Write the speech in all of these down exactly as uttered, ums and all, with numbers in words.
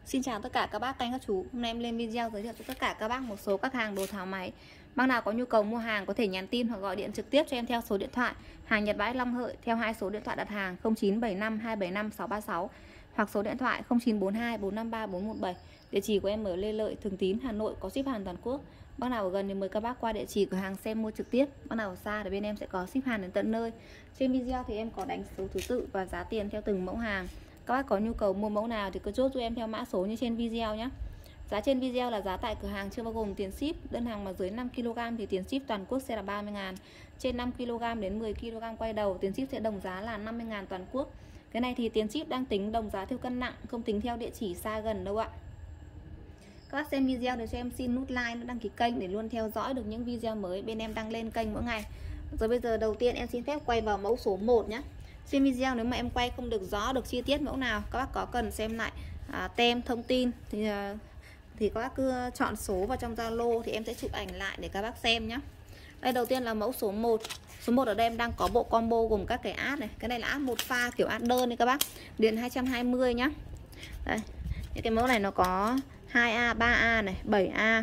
Xin chào tất cả các bác, các anh, các chú. Hôm nay em lên video giới thiệu cho tất cả các bác một số các hàng đồ tháo máy. Bác nào có nhu cầu mua hàng có thể nhắn tin hoặc gọi điện trực tiếp cho em theo số điện thoại hàng Nhật Bãi Long Hợi theo hai số điện thoại đặt hàng không chín bảy năm hai bảy năm sáu ba sáu hoặc số điện thoại không chín bốn hai bốn năm ba bốn một bảy. Địa chỉ của em ở Lê Lợi, Thường Tín, Hà Nội, có ship hàng toàn quốc. Bác nào ở gần thì mời các bác qua địa chỉ cửa hàng xem mua trực tiếp. Bác nào ở xa thì bên em sẽ có ship hàng đến tận nơi. Trên video thì em có đánh số thứ tự và giá tiền theo từng mẫu hàng. Các bác có nhu cầu mua mẫu nào thì cứ chốt cho em theo mã số như trên video nhé. Giá trên video là giá tại cửa hàng chưa bao gồm tiền ship. Đơn hàng mà dưới năm ki lô gam thì tiền ship toàn quốc sẽ là ba mươi ngàn. Trên năm ki lô gam đến mười ki lô gam quay đầu tiền ship sẽ đồng giá là năm mươi ngàn toàn quốc. Cái này thì tiền ship đang tính đồng giá theo cân nặng, không tính theo địa chỉ xa gần đâu ạ. Các bác xem video để cho em xin nút like, nút đăng ký kênh để luôn theo dõi được những video mới bên em đăng lên kênh mỗi ngày. Rồi bây giờ đầu tiên em xin phép quay vào mẫu số một nhé. Trên video nếu mà em quay không được rõ được chi tiết mẫu nào, các bác có cần xem lại à, tem thông tin thì à, thì các bác cứ chọn số vào trong Zalo thì em sẽ chụp ảnh lại để các bác xem nhé. Đây đầu tiên là mẫu số một. Số một ở đây em đang có bộ combo gồm các cái át này. Cái này là át một pha kiểu át đơn đấy các bác. Điện hai trăm hai mươi nhá. Đây. Những cái mẫu này nó có hai A, ba A này, bảy A.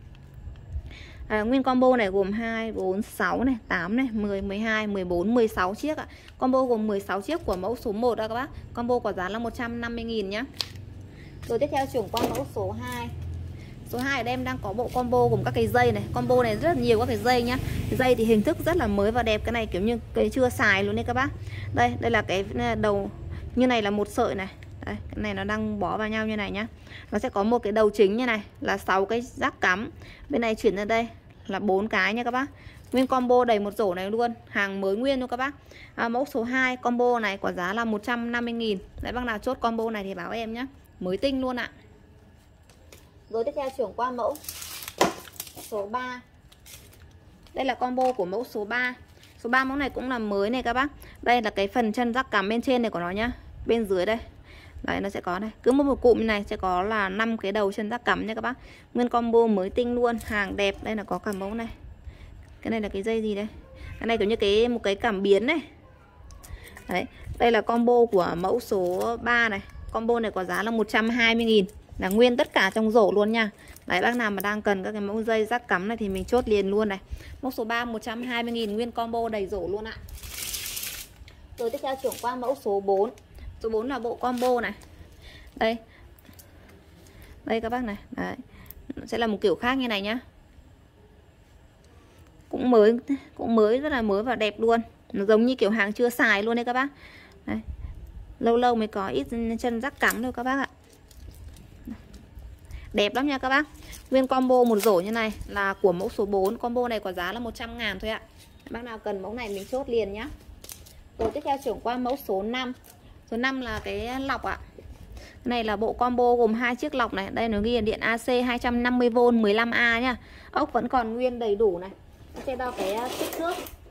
À, nguyên combo này gồm hai, bốn, sáu này, tám này, mười, mười hai, mười bốn, mười sáu chiếc ạ. Combo gồm mười sáu chiếc của mẫu số một đó các bác. Combo có giá là một trăm năm mươi nghìn nhá. Rồi tiếp theo chuyển qua mẫu số hai. Số hai ở đây em đang có bộ combo gồm các cái dây này. Combo này rất là nhiều các cái dây nhá. Dây thì hình thức rất là mới và đẹp. Cái này kiểu như cái chưa xài luôn đấy các bác. Đây, đây là cái đầu như này là một sợi này. Đây, cái này nó đang bó vào nhau như này nhá. Nó sẽ có một cái đầu chính như này là sáu cái rác cắm. Bên này chuyển ra đây là bốn cái nha các bác. Nguyên combo đầy một rổ này luôn, hàng mới nguyên luôn các bác. À, mẫu số hai combo này có giá là một trăm năm mươi nghìn. Đấy, bác nào chốt combo này thì báo em nhé. Mới tinh luôn ạ. Rồi tiếp theo chuyển qua mẫu số ba. Đây là combo của mẫu số ba. Số ba mẫu này cũng là mới này các bác. Đây là cái phần chân rác cắm bên trên này của nó nhá. Bên dưới đây. Đấy, nó sẽ có này, cứ một, một cụm như này sẽ có là năm cái đầu chân rác cắm nha các bác. Nguyên combo mới tinh luôn, hàng đẹp. Đây là có cả mẫu này. Cái này là cái dây gì đây? Cái này kiểu như cái một cái cảm biến này. Đấy, đây là combo của mẫu số ba này. Combo này có giá là một trăm hai mươi nghìn. Là nguyên tất cả trong rổ luôn nha. Đấy, bác nào mà đang cần các cái mẫu dây rác cắm này thì mình chốt liền luôn này. Mẫu số ba một trăm hai mươi nghìn, nguyên combo đầy rổ luôn ạ. Rồi tiếp theo chuyển qua mẫu số bốn. Số bốn là bộ combo này. Đây. Đây các bác này. Đấy. Sẽ là một kiểu khác như này nhá. Cũng mới, cũng mới rất là mới và đẹp luôn. Nó giống như kiểu hàng chưa xài luôn đấy các bác. Đấy. Lâu lâu mới có ít chân rác cắm thôi các bác ạ. Đẹp lắm nha các bác. Nguyên combo một rổ như này là của mẫu số bốn. Combo này có giá là một trăm ngàn thôi ạ. Bác nào cần mẫu này mình chốt liền nhá. Rồi tiếp theo chuyển qua mẫu số năm. Số năm là cái lọc ạ. Cái này là bộ combo gồm hai chiếc lọc này. Đây nó ghi là điện a xê hai trăm năm mươi vôn mười lăm A nhá. Ốc vẫn còn nguyên đầy đủ này. Nó sẽ đo cái kích thước.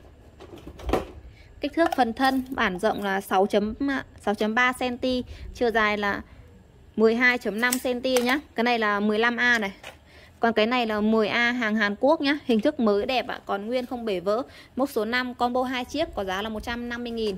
Kích thước phần thân bản rộng là sáu chấm ba xăng-ti-mét, chiều dài là mười hai chấm năm xăng-ti-mét nhá. Cái này là mười lăm A này. Còn cái này là mười A hàng Hàn Quốc nhá. Hình thức mới đẹp ạ, còn nguyên không bể vỡ. Mốc số năm combo hai chiếc có giá là một trăm năm mươi nghìn.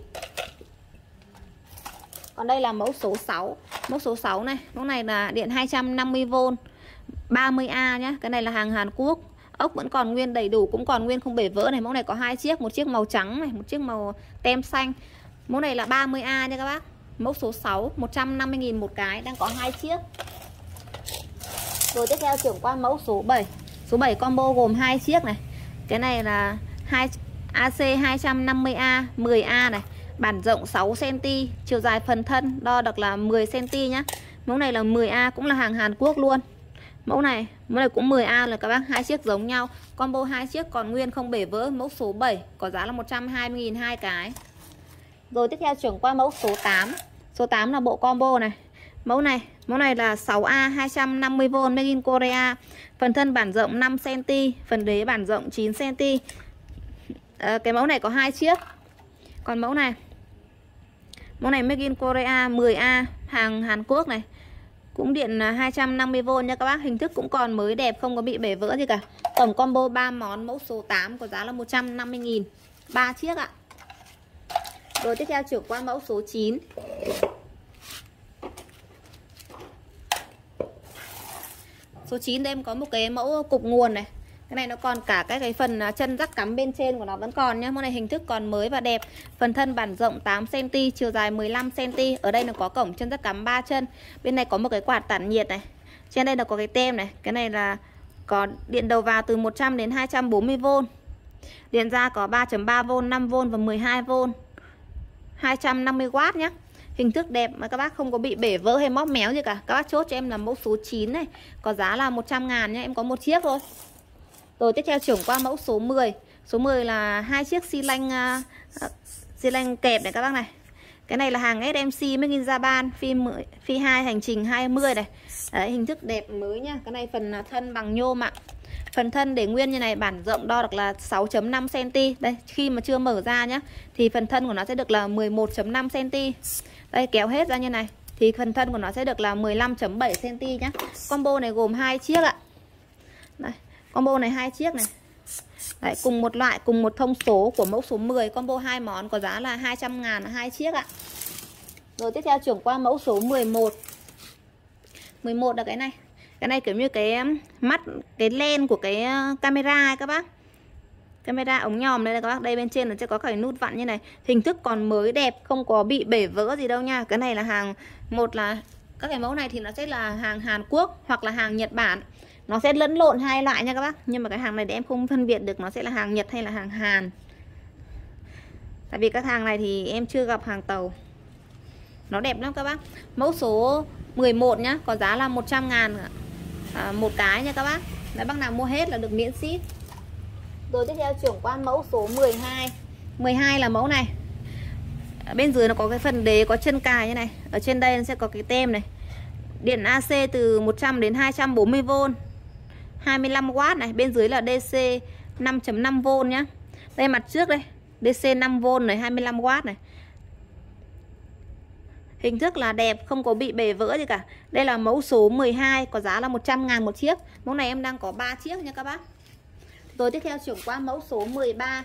Còn đây là mẫu số sáu. Mẫu số sáu này, mẫu này là điện hai trăm năm mươi vôn ba mươi A nhá. Cái này là hàng Hàn Quốc. Ốc vẫn còn nguyên đầy đủ, cũng còn nguyên không bể vỡ này. Mẫu này có hai chiếc, một chiếc màu trắng này, một chiếc màu tem xanh. Mẫu này là ba mươi A nha các bác. Mẫu số sáu một trăm năm mươi nghìn một cái, đang có hai chiếc. Rồi tiếp theo chuyển qua mẫu số bảy. Số bảy combo gồm hai chiếc này. Cái này là a xê hai trăm năm mươi A mười A này. Bản rộng sáu xăng-ti-mét, chiều dài phần thân đo được là mười xăng-ti-mét nhá. Mẫu này là mười A, cũng là hàng Hàn Quốc luôn. Mẫu này, mẫu này cũng mười A là các bác, hai chiếc giống nhau. Combo hai chiếc còn nguyên không bể vỡ. Mẫu số bảy có giá là một trăm hai mươi nghìn hai cái. Rồi tiếp theo chuyển qua mẫu số tám. Số tám là bộ combo này. Mẫu này, mẫu này là sáu A hai trăm năm mươi vôn made in Korea. Phần thân bản rộng năm xăng-ti-mét, phần đế bản rộng chín xăng-ti-mét. À, cái mẫu này có hai chiếc. Còn mẫu này, mẫu này made in Korea mười A hàng Hàn Quốc này. Cũng điện hai trăm năm mươi vôn nha các bác. Hình thức cũng còn mới đẹp, không có bị bể vỡ gì cả. Tổng combo ba món mẫu số tám có giá là một trăm năm mươi nghìn ba chiếc ạ. Rồi tiếp theo chuyển qua mẫu số chín. Số chín đây em có một cái mẫu cục nguồn này. Cái này nó còn cả cái cái phần chân rắc cắm bên trên của nó vẫn còn nhá. Mẫu này hình thức còn mới và đẹp. Phần thân bản rộng tám xăng ti mét, chiều dài mười lăm xăng ti mét. Ở đây nó có cổng chân rắc cắm ba chân. Bên này có một cái quạt tản nhiệt này. Trên đây là có cái tem này. Cái này là có điện đầu vào từ một trăm đến hai trăm bốn mươi vôn. Điện ra có ba chấm ba vôn, năm vôn và mười hai vôn. hai trăm năm mươi oát nhá. Hình thức đẹp mà các bác không có bị bể vỡ hay móc méo gì cả. Các bác chốt cho em là mẫu số chín này. Có giá là một trăm ngàn nhá. Em có một chiếc thôi. Rồi tiếp theo chuyển qua mẫu số mười. Số mười là hai chiếc xi lanh uh, xi lanh kẹp này các bác này. Cái này là hàng ét em xê Made in Japan, phi phi hai hành trình hai mươi này. Đấy, hình thức đẹp mới nhá. Cái này phần thân bằng nhôm ạ. Phần thân để nguyên như này, bản rộng đo được là sáu chấm năm xăng ti mét. Đây, khi mà chưa mở ra nhá thì phần thân của nó sẽ được là mười một chấm năm xăng ti mét. Đây, kéo hết ra như này thì phần thân của nó sẽ được là mười lăm chấm bảy xăng ti mét nhá. Combo này gồm hai chiếc ạ. Đây, combo này hai chiếc này. Đấy, cùng một loại, cùng một thông số của mẫu số mười. Combo hai món có giá là hai trăm ngàn hai chiếc ạ. Rồi tiếp theo chuyển qua mẫu số mười một. mười một là cái này. Cái này kiểu như cái mắt, cái len của cái camera các bác. Camera ống nhòm đây là các bác. Đây bên trên nó sẽ có cái nút vặn như này. Hình thức còn mới đẹp, không có bị bể vỡ gì đâu nha. Cái này là hàng, một là các cái mẫu này thì nó sẽ là hàng Hàn Quốc hoặc là hàng Nhật Bản. Nó sẽ lẫn lộn hai loại nha các bác. Nhưng mà cái hàng này để em không phân biệt được nó sẽ là hàng Nhật hay là hàng Hàn. Tại vì các hàng này thì em chưa gặp hàng tàu. Nó đẹp lắm các bác. Mẫu số mười một nhá, có giá là một trăm ngàn à, một cái nha các bác. Đấy, bác nào mua hết là được miễn ship. Rồi tiếp theo chuyển qua mẫu số mười hai. mười hai là mẫu này. Ở bên dưới nó có cái phần đế có chân cài như này. Ở trên đây nó sẽ có cái tem này. Điện a xê từ một trăm đến hai trăm bốn mươi vôn, hai mươi lăm oát này. Bên dưới là đê xê năm chấm năm vôn nhá. Đây mặt trước đây, đê xê năm vôn này, hai mươi lăm oát này. Hình thức là đẹp, không có bị bể vỡ gì cả. Đây là mẫu số mười hai, có giá là một trăm ngàn một chiếc. Mẫu này em đang có ba chiếc nha các bác. Rồi tiếp theo chuyển qua mẫu số mười ba.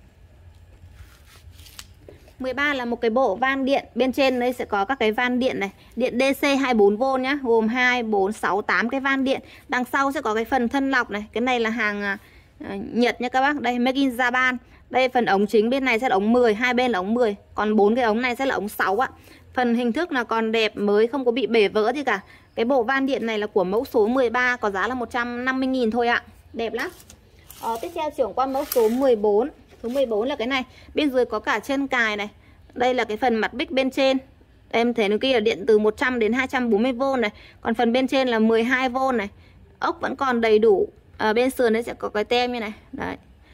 mười ba là một cái bộ van điện. Bên trên đây sẽ có các cái van điện này. Điện đê xê hai mươi bốn vôn nhá. Gồm hai, bốn, sáu, tám cái van điện. Đằng sau sẽ có cái phần thân lọc này. Cái này là hàng uh, Nhật nha các bác. Đây, Made in Japan. Đây phần ống chính bên này sẽ là ống mười. Hai bên là ống mười. Còn bốn cái ống này sẽ là ống sáu ạ. Phần hình thức là còn đẹp mới, không có bị bể vỡ gì cả. Cái bộ van điện này là của mẫu số mười ba. Có giá là một trăm năm mươi nghìn thôi ạ. Đẹp lắm. Ờ, tiếp theo chuyển qua mẫu số mười bốn. Số mười bốn là cái này. Bên dưới có cả chân cài này. Đây là cái phần mặt bích bên trên. Em thấy nó kia là điện từ một trăm đến hai trăm bốn mươi vôn này. Còn phần bên trên là mười hai vôn này. Ốc vẫn còn đầy đủ. Ở bên sườn đấy sẽ có cái tem như này. Đấy.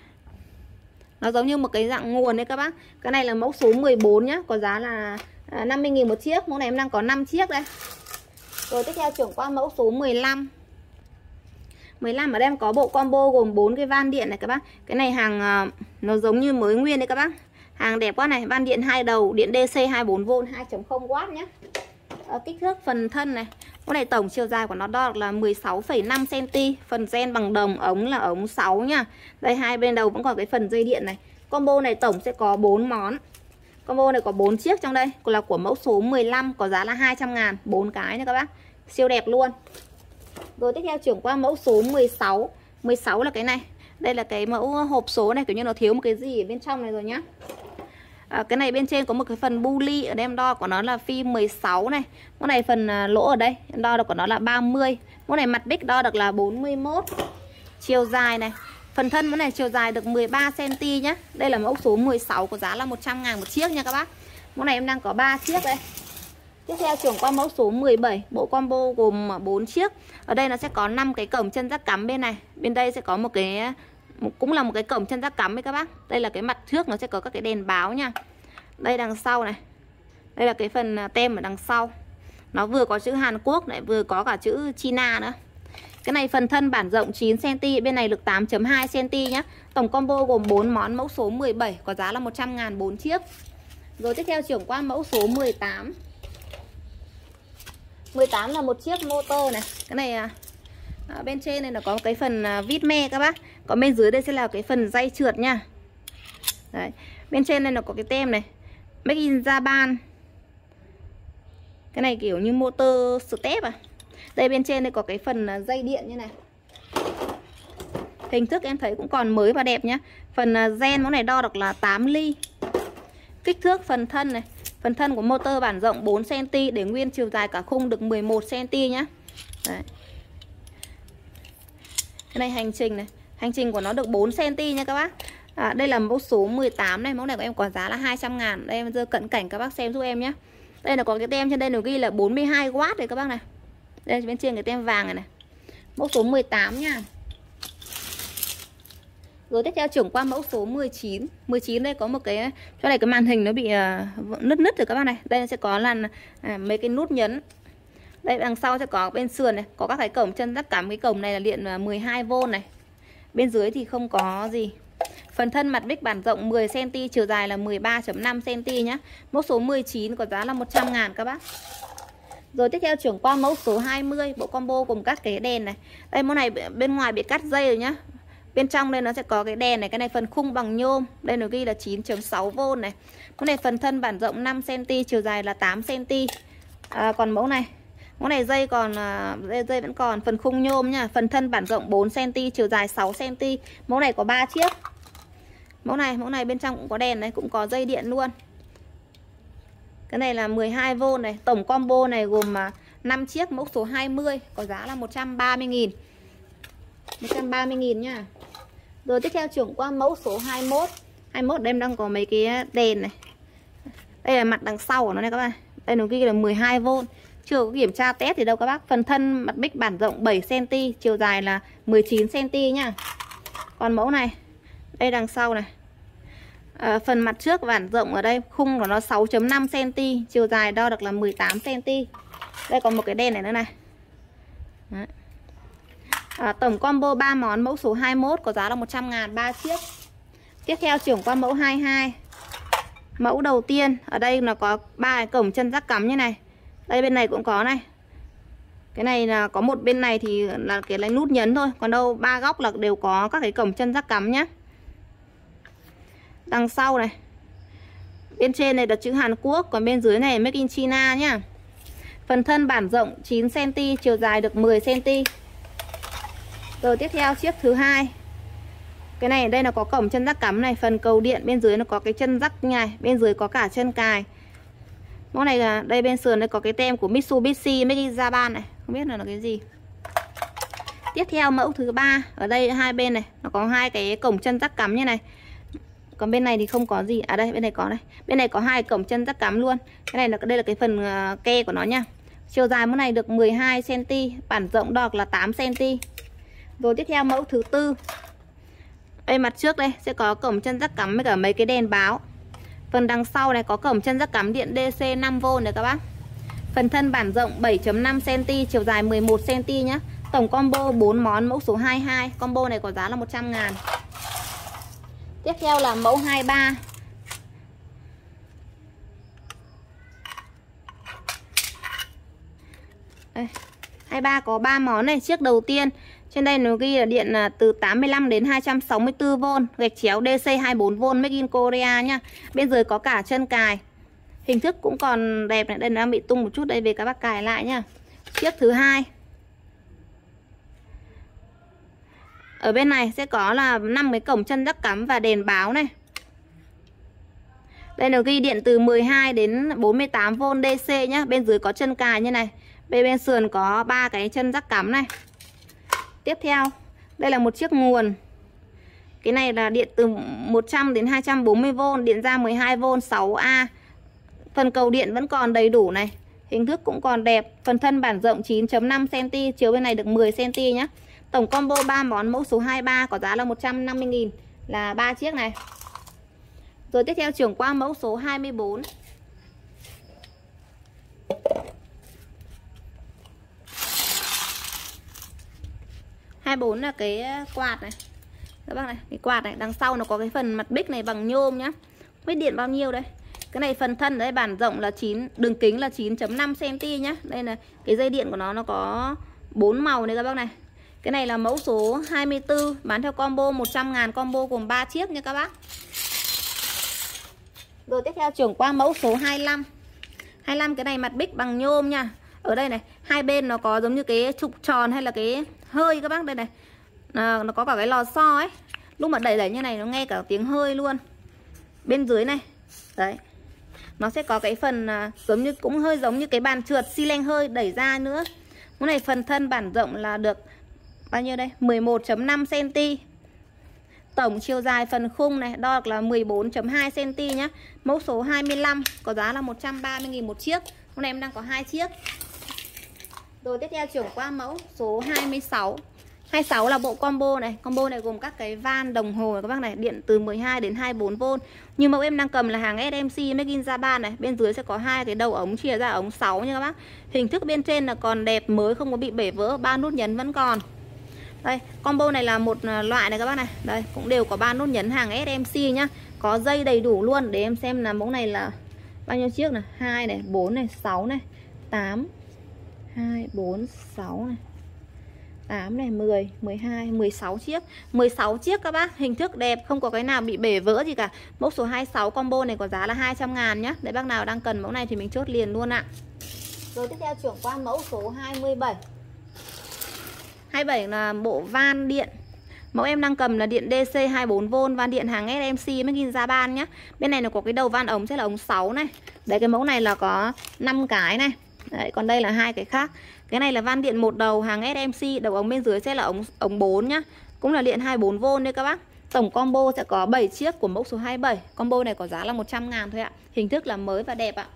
Nó giống như một cái dạng nguồn đấy các bác. Cái này là mẫu số mười bốn nhá. Có giá là năm mươi nghìn một chiếc. Mẫu này em đang có năm chiếc đây. Rồi tiếp theo chuyển qua mẫu số mười lăm. mười lăm ở đây em có bộ combo gồm bốn cái van điện này các bác. Cái này hàng nó giống như mới nguyên đấy các bác. Hàng đẹp quá này, van điện hai đầu, điện đê xê hai mươi bốn vôn, hai chấm không oát nhé. Ở kích thước phần thân này. Cái này tổng chiều dài của nó đo được là mười sáu phẩy năm xăng ti mét. Phần gen bằng đồng, ống là ống sáu nhá. Đây hai bên đầu vẫn còn cái phần dây điện này. Combo này tổng sẽ có bốn món. Combo này có bốn chiếc trong đây, là của mẫu số mười lăm, có giá là hai trăm ngàn, bốn cái nha các bác. Siêu đẹp luôn. Rồi tiếp theo chuyển qua mẫu số mười sáu. mười sáu là cái này. Đây là cái mẫu hộp số này, kiểu như nó thiếu một cái gì ở bên trong này rồi nhá. À, cái này bên trên có một cái phần bu ly. Ở đây em đo của nó là phi mười sáu này. Mẫu này phần lỗ ở đây em đo được của nó là ba mươi. Mẫu này mặt bích đo được là bốn mươi mốt. Chiều dài này, phần thân mẫu này chiều dài được mười ba xăng ti mét nhá. Đây là mẫu số mười sáu, có giá là một trăm ngàn một chiếc nha các bác. Mẫu này em đang có ba chiếc đây. Tiếp theo chuyển qua mẫu số mười bảy. Bộ combo gồm bốn chiếc. Ở đây nó sẽ có năm cái cổng chân rắc cắm bên này. Bên đây sẽ có một cái, cũng là một cái cổng chân rắc cắm đấy các bác. Đây là cái mặt trước, nó sẽ có các cái đèn báo nha. Đây đằng sau này. Đây là cái phần tem ở đằng sau. Nó vừa có chữ Hàn Quốc lại vừa có cả chữ China nữa. Cái này phần thân bản rộng chín xăng ti mét, bên này được tám chấm hai xăng ti mét nhá. Tổng combo gồm bốn món, mẫu số mười bảy, có giá là một trăm ngàn bốn chiếc. Rồi tiếp theo chuyển qua mẫu số mười tám. mười tám là một chiếc motor này. Cái này à, bên trên này nó có cái phần à, vít me các bác. Còn bên dưới đây sẽ là cái phần dây trượt nha. Đấy. Bên trên đây nó có cái tem này, Made in Japan. Cái này kiểu như motor step à. Đây bên trên đây có cái phần dây điện như này. Hình thức em thấy cũng còn mới và đẹp nhá. Phần gen mẫu này đo được là tám ly. Kích thước phần thân này, phần thân của motor bản rộng bốn xăng ti để nguyên chiều dài cả khung được mười một xăng ti nhá. Đấy. Cái này hành trình này, hành trình của nó được bốn xăng ti nha các bác. À, đây là mẫu số mười tám này, mẫu này của em có giá là hai trăm ngàn. Đây em dơ cận cảnh các bác xem giúp em nhé. Đây là có cái tem trên đây nó ghi là bốn mươi hai oát này các bác này. Đây bên trên cái tem vàng này này. Mẫu số mười tám nha. Rồi tiếp theo chuyển qua mẫu số mười chín. mười chín đây có một cái, chỗ này cái màn hình nó bị uh, nứt nứt rồi các bác này. Đây sẽ có là à, mấy cái nút nhấn. Đây đằng sau sẽ có bên sườn này, có các cái cổng chân rắc cắm. Cái cổng này là điện mười hai vôn này. Bên dưới thì không có gì. Phần thân mặt bích bản rộng mười xăng ti, chiều dài là mười ba phẩy năm xăng ti nhá. Mẫu số mười chín có giá là một trăm ngàn các bác. Rồi tiếp theo chuyển qua mẫu số hai mươi, bộ combo cùng các cái đèn này. Đây mẫu này bên ngoài bị cắt dây rồi nhá. Bên trong đây nó sẽ có cái đèn này, cái này phần khung bằng nhôm. Đây nó ghi là chín phẩy sáu vôn này. Mẫu này phần thân bản rộng năm xăng ti, chiều dài là tám xăng ti. À, còn mẫu này, mẫu này dây còn dây, dây vẫn còn, phần khung nhôm nha. Phần thân bản rộng bốn xăng ti, chiều dài sáu xăng ti. Mẫu này có ba chiếc. Mẫu này, mẫu này bên trong cũng có đèn này, cũng có dây điện luôn. Cái này là mười hai vôn này. Tổng combo này gồm năm chiếc, mẫu số hai mươi có giá là một trăm ba mươi nghìn. một trăm ba mươi nghìn nha. Rồi tiếp theo chuyển qua mẫu số hai mươi mốt. hai mươi mốt đây em đang có mấy cái đèn này. Đây là mặt đằng sau của nó này các bạn. Đây nó ghi là mười hai vôn. Chưa có kiểm tra test thì đâu các bác. Phần thân mặt bích bản rộng bảy xăng ti, chiều dài là mười chín xăng ti nhá. Còn mẫu này, đây đằng sau này. À, phần mặt trước bản rộng ở đây, khung của nó sáu phẩy năm xăng ti, chiều dài đo được là mười tám xăng ti. Đây còn một cái đèn này nữa này. Đấy. À, tổng combo ba món, mẫu số hai mươi mốt có giá là một trăm ngàn, ba chiếc. Tiếp theo chuyển qua mẫu hai mươi hai. Mẫu đầu tiên, ở đây nó có ba cái cổng chân rắc cắm như này. Đây bên này cũng có này. Cái này là có một bên này thì là cái lấy nút nhấn thôi, còn đâu ba góc là đều có các cái cổng chân rắc cắm nhá. Đằng sau này, bên trên này là chữ Hàn Quốc, còn bên dưới này Made in China nhá. Phần thân bản rộng chín xăng ti, chiều dài được mười xăng ti. Rồi tiếp theo chiếc thứ hai. Cái này đây là có cổng chân rắc cắm này, phần cầu điện bên dưới nó có cái chân rắc như này, bên dưới có cả chân cài. Mẫu này là đây bên sườn đây có cái tem của Mitsubishi Made in Japan này, không biết là nó cái gì. Tiếp theo mẫu thứ ba, ở đây hai bên này nó có hai cái cổng chân rắc cắm như này. Còn bên này thì không có gì. À đây bên này có này. Bên này có hai cổng chân rắc cắm luôn. Cái này là đây là cái phần uh, ke của nó nha. Chiều dài mẫu này được mười hai xăng ti, bản rộng đo là tám xăng ti. Rồi tiếp theo mẫu thứ tư. Đây mặt trước đây sẽ có cổng chân rắc cắm với cả mấy cái đèn báo. Phần đằng sau này có cổng chân rắc cắm điện đê xê năm vôn này các bác. Phần thân bản rộng bảy phẩy năm xăng ti, chiều dài mười một xăng ti nhá. Tổng combo bốn món, mẫu số hai mươi hai. Combo này có giá là một trăm ngàn. Tiếp theo là mẫu hai mươi ba. Đây, hai mươi ba có ba món này. Chiếc đầu tiên trên đây nó ghi là điện là từ tám mươi lăm đến hai trăm sáu mươi tư vôn, gạch chéo đê xê hai mươi bốn vôn, Made in Korea nhá. Bên dưới có cả chân cài. Hình thức cũng còn đẹp này, đây nó đang bị tung một chút, đây về các bác cài lại nhá. Chiếc thứ hai. Ở bên này sẽ có là năm cái cổng chân rắc cắm và đèn báo này. Đây nó ghi điện từ mười hai đến bốn mươi tám vôn đê xê nhá. Bên dưới có chân cài như này. Bên bên sườn có ba cái chân rắc cắm này. Tiếp theo, đây là một chiếc nguồn. Cái này là điện từ một trăm đến hai trăm bốn mươi vôn, điện ra mười hai vôn, sáu A. Phần cầu điện vẫn còn đầy đủ này. Hình thức cũng còn đẹp. Phần thân bản rộng chín phẩy năm xăng ti, chiều bên này được mười xăng ti nhá. Tổng combo ba món, mẫu số hai mươi ba có giá là một trăm năm mươi nghìn, là ba chiếc này. Rồi tiếp theo chuyển qua mẫu số hai mươi bốn. hai mươi bốn là cái quạt này. Các bác này, cái quạt này đằng sau nó có cái phần mặt bích này bằng nhôm nhá. Không biết điện bao nhiêu đây. Cái này phần thân đấy bản rộng là chín, đường kính là chín phẩy năm xăng ti nhá. Đây là cái dây điện của nó nó có bốn màu này các bác này. Cái này là mẫu số hai mươi tư, bán theo combo một trăm ngàn, combo gồm ba chiếc nha các bác. Rồi tiếp theo chuyển qua mẫu số hai mươi lăm. hai mươi lăm cái này mặt bích bằng nhôm nha. Ở đây này, hai bên nó có giống như cái trục tròn hay là cái hơi các bác đây này. À, nó có cả cái lò xo ấy. Lúc mà đẩy đẩy như này nó nghe cả tiếng hơi luôn. Bên dưới này. Đấy. Nó sẽ có cái phần à, giống như cũng hơi giống như cái bàn trượt xi lanh hơi đẩy ra nữa. Cái này phần thân bản rộng là được bao nhiêu đây? mười một phẩy năm xăng-ti-mét. Tổng chiều dài phần khung này đo được là mười bốn phẩy hai xăng-ti-mét nhá. Mẫu số hai mươi lăm, có giá là một trăm ba mươi nghìn một chiếc. Hôm nay em đang có hai chiếc. Rồi tiếp theo chuyển qua mẫu số hai mươi sáu. hai mươi sáu là bộ combo này. Combo này gồm các cái van đồng hồ các bác này, điện từ mười hai đến hai mươi bốn vôn. Như mẫu em đang cầm là hàng ét em xê Made in Japan này. Bên dưới sẽ có hai cái đầu ống chia ra ống sáu nha các bác. Hình thức bên trên là còn đẹp mới, không có bị bể vỡ, ba nút nhấn vẫn còn. Đây, combo này là một loại này các bác này. Đây, cũng đều có ba nút nhấn hàng ét em xê nhá. Có dây đầy đủ luôn. Để em xem là mẫu này là bao nhiêu chiếc này. hai này, bốn này, sáu này, tám, hai, bốn, sáu này, tám này, mười, mười hai, mười sáu chiếc. mười sáu chiếc các bác. Hình thức đẹp, không có cái nào bị bể vỡ gì cả. Mẫu số hai mươi sáu combo này có giá là hai trăm ngàn nhá. Để bác nào đang cần mẫu này thì mình chốt liền luôn ạ. Rồi tiếp theo chuyển qua mẫu số hai mươi bảy. hai mươi bảy là bộ van điện. Mẫu em đang cầm là điện đê xê hai mươi bốn vôn, van điện hàng ét em xê Made in Japan nhá. Bên này nó có cái đầu van ống sẽ là ống sáu này. Đấy, cái mẫu này là có năm cái này. Đấy, còn đây là hai cái khác. Cái này là van điện một đầu hàng ét em xê, đầu ống bên dưới sẽ là ống ống bốn nhá. Cũng là điện hai mươi bốn vôn đấy các bác. Tổng combo sẽ có bảy chiếc của mẫu số hai mươi bảy. Combo này có giá là một trăm ngàn thôi ạ. Hình thức là mới và đẹp ạ.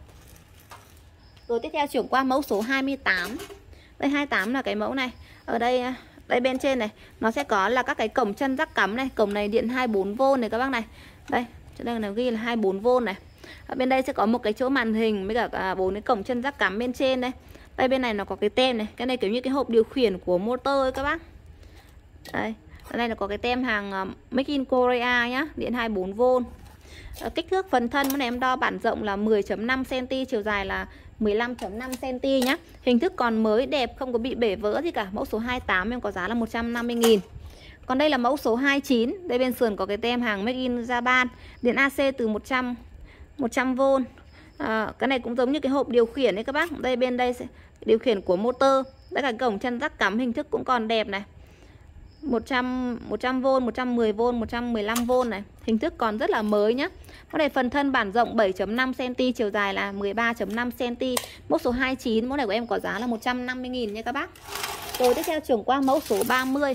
Rồi tiếp theo chuyển qua mẫu số hai mươi tám. Đây hai mươi tám là cái mẫu này. Ở đây đây bên trên này nó sẽ có là các cái cổng chân rắc cắm này, cổng này điện hai mươi bốn vôn này các bác này. Đây, chỗ đây là ghi là hai mươi bốn vôn này. Ở bên đây sẽ có một cái chỗ màn hình với cả bốn cái cổng chân rắc cắm bên trên đây. Đây bên này nó có cái tem này, cái này kiểu như cái hộp điều khiển của motor ấy các bác. Đây, ở đây là có cái tem hàng Make in Korea nhá, điện hai mươi bốn vôn. Kích thước phần thân cái này em đo bản rộng là mười phẩy năm xăng-ti-mét, chiều dài là mười lăm phẩy năm xăng-ti-mét nhá. Hình thức còn mới đẹp, không có bị bể vỡ gì cả. Mẫu số hai mươi tám em có giá là một trăm năm mươi nghìn. Còn đây là mẫu số hai mươi chín. Đây bên sườn có cái tem hàng Made in Japan, điện a xê từ một trăm vôn. À, cái này cũng giống như cái hộp điều khiển đấy các bác. Đây bên đây sẽ điều khiển của motor. Đây là cổng chân rắc cắm, hình thức cũng còn đẹp này. một trăm, một trăm vôn, một trăm mười vôn, một trăm mười lăm vôn này. Hình thức còn rất là mới nhá. Mẫu này phần thân bản rộng bảy phẩy năm xăng-ti-mét, chiều dài là mười ba phẩy năm xăng-ti-mét. Mẫu số hai mươi chín, mẫu này của em có giá là một trăm năm mươi nghìn nha các bác. Rồi tiếp theo chuyển qua mẫu số ba mươi.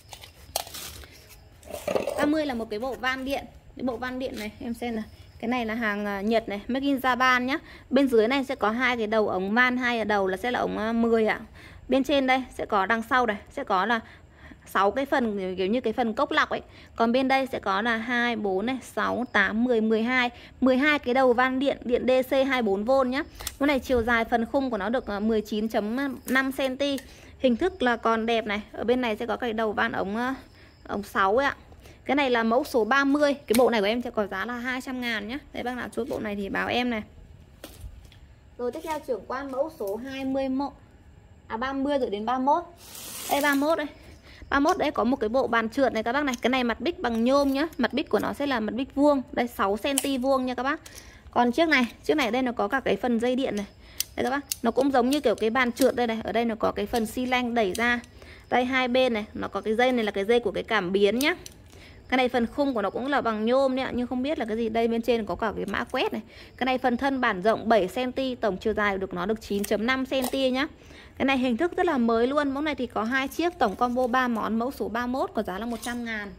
ba mươi là một cái bộ van điện. Cái bộ van điện này em xem này. Cái này là hàng Nhật này, Made in Japan nhá. Bên dưới này sẽ có hai cái đầu ống van, hai ở đầu là sẽ là ống mười ạ. Bên trên đây sẽ có đằng sau này sẽ có là sáu cái phần kiểu như cái phần cốc lọc ấy. Còn bên đây sẽ có là hai, bốn này, sáu, tám, mười, mười hai. mười hai cái đầu van điện, điện đê xê hai mươi bốn vôn nhá. Cái này chiều dài phần khung của nó được mười chín phẩy năm xăng-ti-mét. Hình thức là còn đẹp này. Ở bên này sẽ có cái đầu van ống ống sáu ấy ạ. Cái này là mẫu số ba mươi. Cái bộ này của em sẽ có giá là hai trăm ngàn nhá. Đấy, bác nào chốt bộ này thì báo em này. Rồi tiếp theo chuyển qua mẫu số hai mươi mốt. À ba mươi rồi đến ba mươi mốt. Đây ba mươi mốt đây. ba mươi mốt đấy có một cái bộ bàn trượt này các bác này. Cái này mặt bích bằng nhôm nhá. Mặt bích của nó sẽ là mặt bích vuông. Đây sáu xăng-ti-mét vuông nha các bác. Còn chiếc này, chiếc này đây nó có cả cái phần dây điện này. Đây các bác, nó cũng giống như kiểu cái bàn trượt đây này. Ở đây nó có cái phần xi lanh đẩy ra. Đây hai bên này, nó có cái dây này là cái dây của cái cảm biến nhá. Cái này phần khung của nó cũng là bằng nhôm đấy ạ, nhưng không biết là cái gì. Đây bên trên có cả cái mã quét này. Cái này phần thân bản rộng bảy xăng-ti-mét, tổng chiều dài được nó được chín phẩy năm xăng-ti-mét nhá. Cái này hình thức rất là mới luôn. Mẫu này thì có hai chiếc, tổng combo ba món, mẫu số ba mươi mốt có giá là một trăm ngàn.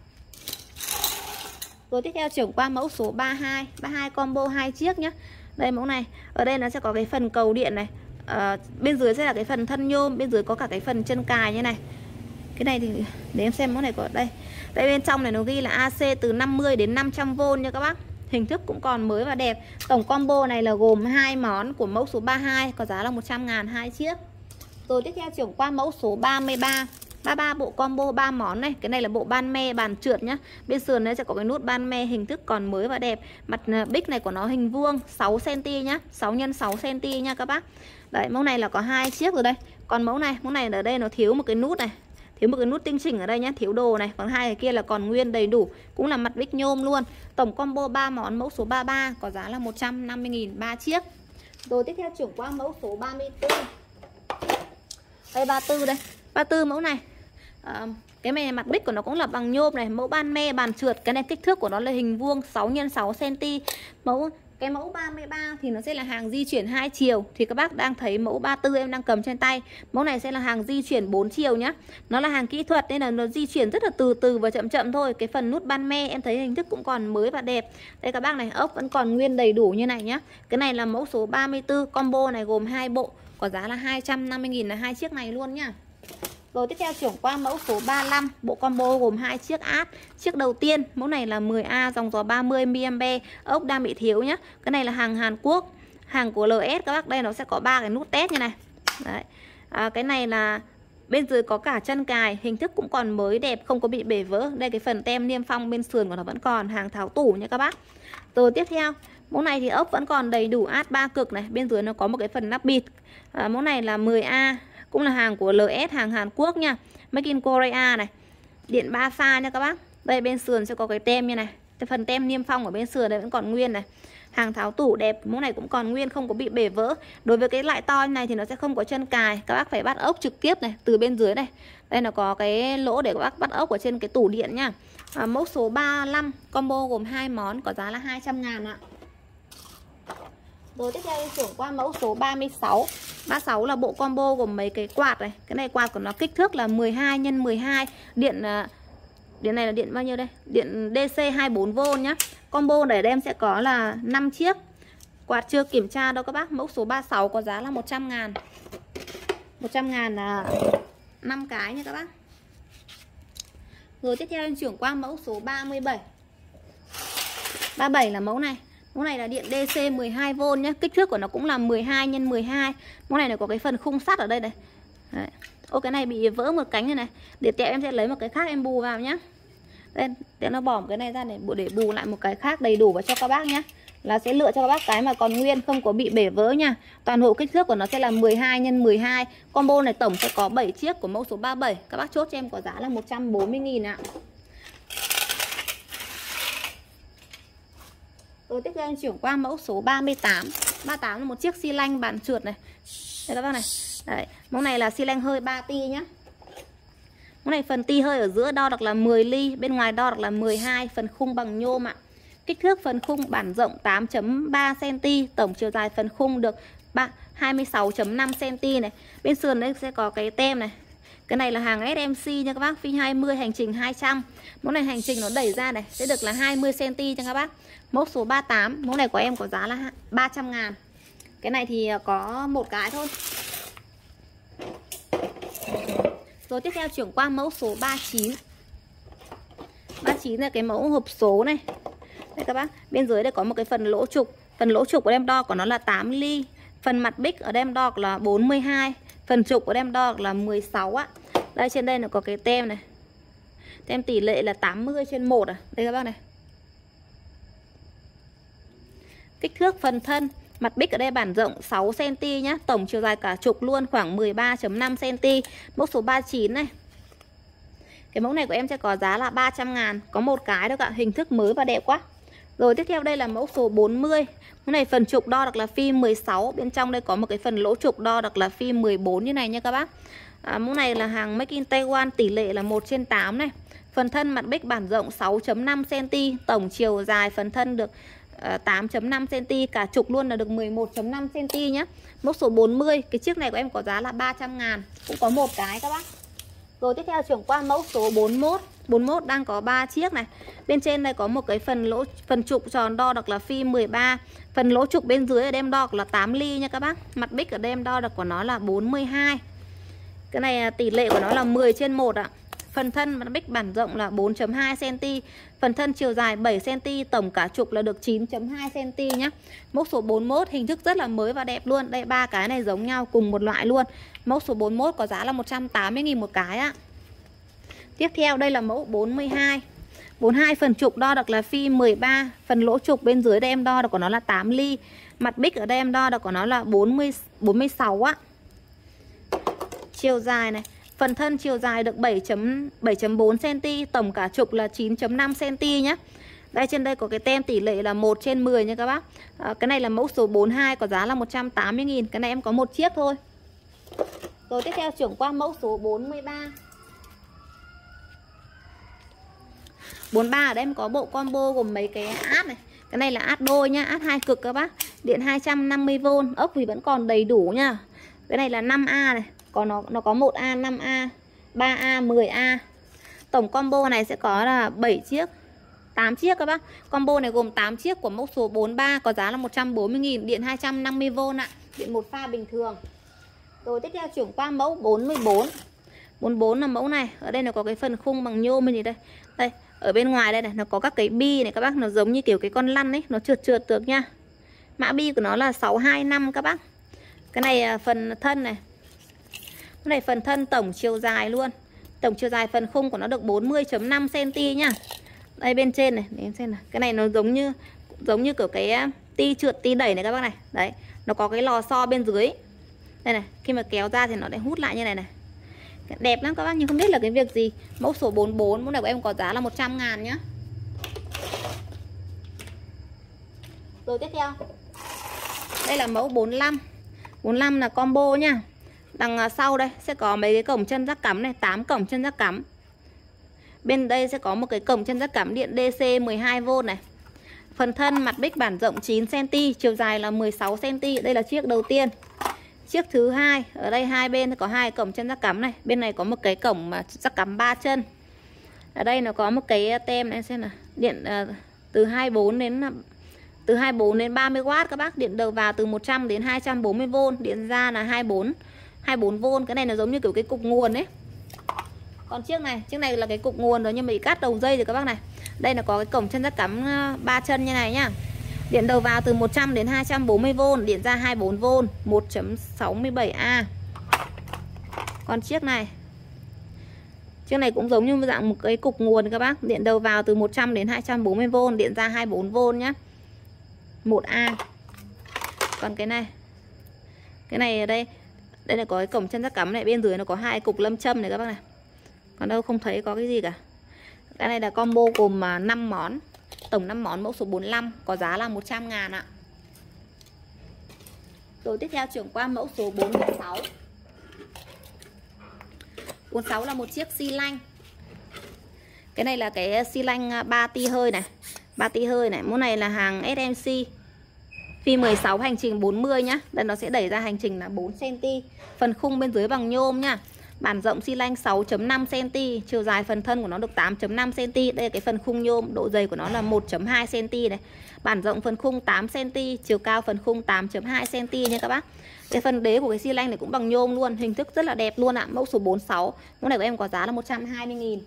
Rồi tiếp theo chuyển qua mẫu số ba mươi hai. ba mươi hai combo hai chiếc nhá. Đây mẫu này, ở đây nó sẽ có cái phần cầu điện này. À, bên dưới sẽ là cái phần thân nhôm, bên dưới có cả cái phần chân cài như này. Cái này thì để em xem mẫu này có đây. Đây bên trong này nó ghi là a xê từ năm mươi đến năm trăm vôn nha các bác. Hình thức cũng còn mới và đẹp. Tổng combo này là gồm hai món của mẫu số ba mươi hai, có giá là một trăm ngàn hai chiếc. Rồi tiếp theo chuyển qua mẫu số ba mươi ba. ba mươi ba bộ combo ba món này. Cái này là bộ ban me bàn trượt nhá. Bên sườn này sẽ có cái nút ban me, hình thức còn mới và đẹp. Mặt bích này của nó hình vuông sáu xăng-ti-mét nhá, sáu nhân sáu xăng-ti-mét nha các bác. Đấy, mẫu này là có hai chiếc rồi đây. Còn mẫu này, mẫu này ở đây nó thiếu một cái nút này. Thiếu một cái nút tinh chỉnh ở đây nhá, thiếu đồ này. Còn hai cái kia là còn nguyên đầy đủ, cũng là mặt bích nhôm luôn. Tổng combo ba món mẫu số ba mươi ba có giá là một trăm năm mươi nghìn ba chiếc. Rồi tiếp theo chuyển qua mẫu số ba mươi tư. Đây ba tư đây, ba tư mẫu này. À, cái này mặt bích của nó cũng là bằng nhôm này, mẫu ban me bàn trượt. Cái này kích thước của nó là hình vuông sáu nhân sáu xăng-ti-mét. Mẫu cái mẫu ba mươi ba thì nó sẽ là hàng di chuyển hai chiều. Thì các bác đang thấy mẫu ba tư em đang cầm trên tay. Mẫu này sẽ là hàng di chuyển bốn chiều nhá. Nó là hàng kỹ thuật nên là nó di chuyển rất là từ từ và chậm chậm thôi. Cái phần nút ban me em thấy hình thức cũng còn mới và đẹp. Đây các bác này, ốc vẫn còn nguyên đầy đủ như này nhá. Cái này là mẫu số ba mươi tư, combo này gồm hai bộ, có giá là hai trăm năm mươi nghìn là hai chiếc này luôn nhá. Rồi tiếp theo chuyển qua mẫu số ba mươi lăm, bộ combo gồm hai chiếc át. Chiếc đầu tiên, mẫu này là mười A dòng gió ba mươi mi-li-am-pe, ốc đang bị thiếu nhá. Cái này là hàng Hàn Quốc, hàng của lờ ét các bác. Đây nó sẽ có ba cái nút test như này. Đấy. À, cái này là bên dưới có cả chân cài, hình thức cũng còn mới đẹp, không có bị bể vỡ. Đây cái phần tem niêm phong bên sườn của nó vẫn còn, hàng tháo tủ nha các bác. Rồi tiếp theo, mẫu này thì ốc vẫn còn đầy đủ át ba cực này, bên dưới nó có một cái phần nắp bịt. À, mẫu này là mười A, cũng là hàng của lờ ét, hàng Hàn Quốc nha, Make in Korea này. Điện ba pha nha các bác. Đây bên sườn sẽ có cái tem như này. Cái phần tem niêm phong ở bên sườn đây vẫn còn nguyên này. Hàng tháo tủ đẹp, mẫu này cũng còn nguyên, không có bị bể vỡ. Đối với cái loại to như này thì nó sẽ không có chân cài, các bác phải bắt ốc trực tiếp này, từ bên dưới này. Đây là có cái lỗ để các bác bắt ốc ở trên cái tủ điện nha. À, mẫu số ba mươi lăm, combo gồm hai món, có giá là hai trăm ngàn ạ. Rồi tiếp theo em chuyển qua mẫu số ba mươi sáu. ba mươi sáu là bộ combo gồm mấy cái quạt này. Cái này quạt của nó kích thước là mười hai nhân mười hai. Điện điện này là điện bao nhiêu đây? Điện đê xê hai mươi bốn vôn nhá. Combo để em sẽ có là năm chiếc. Quạt chưa kiểm tra đâu các bác. Mẫu số ba mươi sáu có giá là một trăm ngàn. một trăm ngàn là năm cái nha các bác. Rồi tiếp theo em chuyển qua mẫu số ba mươi bảy. ba mươi bảy là mẫu này. Mẫu này là điện đê xê mười hai vôn nhé. Kích thước của nó cũng là mười hai nhân mười hai. Mẫu này là có cái phần khung sắt ở đây này. Đấy. Ô cái này bị vỡ một cánh như này. Để tẹo em sẽ lấy một cái khác em bù vào nhé. Đây, tẹo nó bỏ một cái này ra để, để bù lại một cái khác đầy đủ vào cho các bác nhé. Là sẽ lựa cho các bác cái mà còn nguyên, không có bị bể vỡ nha. Toàn bộ kích thước của nó sẽ là mười hai nhân mười hai. Combo này tổng sẽ có bảy chiếc của mẫu số ba mươi bảy. Các bác chốt cho em có giá là một trăm bốn mươi nghìn ạ. Rồi tiếp theo em chuyển qua mẫu số ba mươi tám. ba mươi tám là một chiếc xi lanh bàn trượt này. Đây các bác này. Đấy, mẫu này là xi lanh hơi ba ti nhá. Mẫu này phần ti hơi ở giữa đo được là mười ly, bên ngoài đo được là mười hai, phần khung bằng nhôm ạ. Kích thước phần khung bản rộng tám chấm ba xăng-ti-mét, tổng chiều dài phần khung được hai mươi sáu chấm năm xăng-ti-mét này. Bên sườn đây sẽ có cái tem này. Cái này là hàng ét em xê nha các bác, phi hai mươi hành trình hai trăm. Mẫu này hành trình nó đẩy ra này sẽ được là hai mươi xăng-ti-mét cho các bác. Mẫu số ba mươi tám, mẫu này của em có giá là ba trăm ngàn. Cái này thì có một cái thôi. Rồi tiếp theo chuyển qua mẫu số ba mươi chín. ba mươi chín là cái mẫu hộp số này. Đây các bác, bên dưới đây có một cái phần lỗ trục. Phần lỗ trục của em đo của nó là tám ly. Phần mặt bích ở đem đo là bốn mươi hai. Phần trục của đem đo là mười sáu á. Đây trên đây nó có cái tem này. Tem tỷ lệ là tám mươi trên một à. Đây các bác này. Kích thước phần thân, mặt bích ở đây bản rộng sáu xăng-ti-mét nhá. Tổng chiều dài cả trục luôn khoảng mười ba chấm năm xăng-ti-mét. Mẫu số ba mươi chín này. Cái mẫu này của em sẽ có giá là ba trăm ngàn. Có một cái đâu ạ, hình thức mới và đẹp quá. Rồi tiếp theo đây là mẫu số bốn mươi. Mẫu này phần trục đo được là phi mười sáu. Bên trong đây có một cái phần lỗ trục đo được là phi mười bốn như này nha các bác. à, Mẫu này là hàng Make in Taiwan, tỷ lệ là một trên tám này. Phần thân mặt bích bản rộng sáu chấm năm xăng-ti-mét. Tổng chiều dài phần thân được tám chấm năm xăng-ti-mét. Cả trục luôn là được mười một chấm năm xăng-ti-mét nhé. Mẫu số bốn mươi. Cái chiếc này của em có giá là ba trăm ngàn. Cũng có một cái các bác. Rồi tiếp theo chuyển qua mẫu số bốn mươi mốt. bốn mươi mốt đang có ba chiếc này. Bên trên đây có một cái phần lỗ phần trục tròn đo được là phi mười ba. Phần lỗ trục bên dưới ở đem đo là tám ly nha các bác. Mặt bích ở đem đo được của nó là bốn mươi hai. Cái này tỷ lệ của nó là mười trên một ạ. Phần thân mặt bích bản rộng là bốn chấm hai xăng-ti-mét. Phần thân chiều dài bảy xăng-ti-mét, tổng cả trục là được chín chấm hai xăng-ti-mét nhé. Mẫu số bốn mươi mốt hình thức rất là mới và đẹp luôn. Đây ba cái này giống nhau cùng một loại luôn. Mẫu số bốn mươi mốt có giá là một trăm tám mươi nghìn một cái ạ. Tiếp theo đây là mẫu bốn mươi hai. bốn mươi hai phần trục đo được là phi mười ba. Phần lỗ trục bên dưới đây em đo được của nó là tám ly. Mặt bích ở đây em đo được của nó là bốn mươi, bốn mươi sáu á. Chiều dài này, phần thân chiều dài được bảy chấm bốn xăng-ti-mét, tổng cả trục là chín chấm năm xăng-ti-mét nhé. Đây trên đây có cái tem tỷ lệ là một trên mười nha các bác. à, Cái này là mẫu số bốn mươi hai có giá là một trăm tám mươi nghìn. Cái này em có một chiếc thôi. Rồi tiếp theo chuyển qua mẫu số bốn mươi ba. bốn mươi ba ở đây em có bộ combo gồm mấy cái át này. Cái này là át đôi nhá, át hai cực các bác. Điện hai trăm năm mươi vôn, ốc thì vẫn còn đầy đủ nhá. Cái này là năm A này, còn nó nó có một A, năm A, ba A, mười A. Tổng combo này sẽ có là bảy chiếc, tám chiếc các bác. Combo này gồm tám chiếc của mẫu số bốn mươi ba, có giá là một trăm bốn mươi nghìn, điện hai trăm năm mươi vôn ạ, điện một pha bình thường. Rồi tiếp theo chuyển qua mẫu bốn mươi bốn. bốn mươi bốn là mẫu này, ở đây nó có cái phần khung bằng nhôm bên gì đây. Đây, ở bên ngoài đây này nó có các cái bi này các bác, nó giống như kiểu cái con lăn ấy, nó trượt trượt được nha. Mã bi của nó là sáu hai năm các bác. Cái này phần thân này. Cái này phần thân tổng chiều dài luôn. Tổng chiều dài phần khung của nó được bốn mươi phẩy năm xăng-ti-mét nhá. Đây bên trên này, để em xem này. Cái này nó giống như giống như kiểu cái ti trượt ti đẩy này các bác này. Đấy, nó có cái lò xo bên dưới. Đây này, khi mà kéo ra thì nó lại hút lại như này này. Đẹp lắm các bác, nhưng không biết là cái việc gì. Mẫu số bốn mươi bốn, mẫu này của em có giá là một trăm ngàn nhá. Rồi tiếp theo, đây là mẫu bốn mươi lăm. bốn mươi lăm là combo nhá. Đằng sau đây sẽ có mấy cái cổng chân jack cắm này, tám cổng chân jack cắm. Bên đây sẽ có một cái cổng chân jack cắm điện đê xê mười hai vôn này. Phần thân mặt bích bản rộng chín xăng-ti-mét, chiều dài là mười sáu xăng-ti-mét. Đây là chiếc đầu tiên. Chiếc thứ hai, ở đây hai bên có hai cổng chân jack cắm này. Bên này có một cái cổng mà jack cắm ba chân. Ở đây nó có một cái tem này xem nào. Điện uh, từ hai mươi bốn đến từ hai mươi bốn đến ba mươi oát các bác. Điện đầu vào từ một trăm đến hai trăm bốn mươi vôn, điện ra là hai mươi bốn hai mươi bốn vôn. Cái này nó giống như kiểu cái cục nguồn ấy. Còn chiếc này, chiếc này là cái cục nguồn rồi nhưng mà bị cắt đầu dây rồi các bác này. Đây là có cái cổng chân jack cắm ba chân như này nhá. Điện đầu vào từ một trăm đến hai trăm bốn mươi vôn, điện ra hai mươi bốn vôn, một chấm sáu mươi bảy A. Còn chiếc này, chiếc này cũng giống như dạng một cái cục nguồn các bác. Điện đầu vào từ một trăm đến hai trăm bốn mươi vôn, điện ra hai mươi bốn vôn nhá, một A. Còn cái này, cái này ở đây, đây là có cái cổng chân jack cắm này, bên dưới nó có hai cục lâm châm này các bác này. Còn đâu không thấy có cái gì cả. Cái này là combo gồm năm món. Tổng năm món mẫu số bốn mươi lăm, có giá là một trăm ngàn ạ. Rồi tiếp theo chuyển qua mẫu số bốn mươi sáu. bốn mươi sáu là một chiếc xi lanh. Cái này là cái xi lanh ba ti hơi này, ba ti hơi này, mẫu này là hàng ét em xê. Phi mười sáu hành trình bốn mươi nhá. Đây nó sẽ đẩy ra hành trình là bốn xăng-ti-mét. Phần khung bên dưới bằng nhôm nhá. Bản rộng xi lanh sáu chấm năm xăng-ti-mét, chiều dài phần thân của nó được tám chấm năm xăng-ti-mét. Đây là cái phần khung nhôm, độ dày của nó là một chấm hai xăng-ti-mét này. Bản rộng phần khung tám xăng-ti-mét, chiều cao phần khung tám chấm hai xăng-ti-mét nha các bác. Cái phần đế của cái xi lanh này cũng bằng nhôm luôn, hình thức rất là đẹp luôn ạ. Mẫu số bốn mươi sáu, mẫu này của em có giá là một trăm hai mươi nghìn.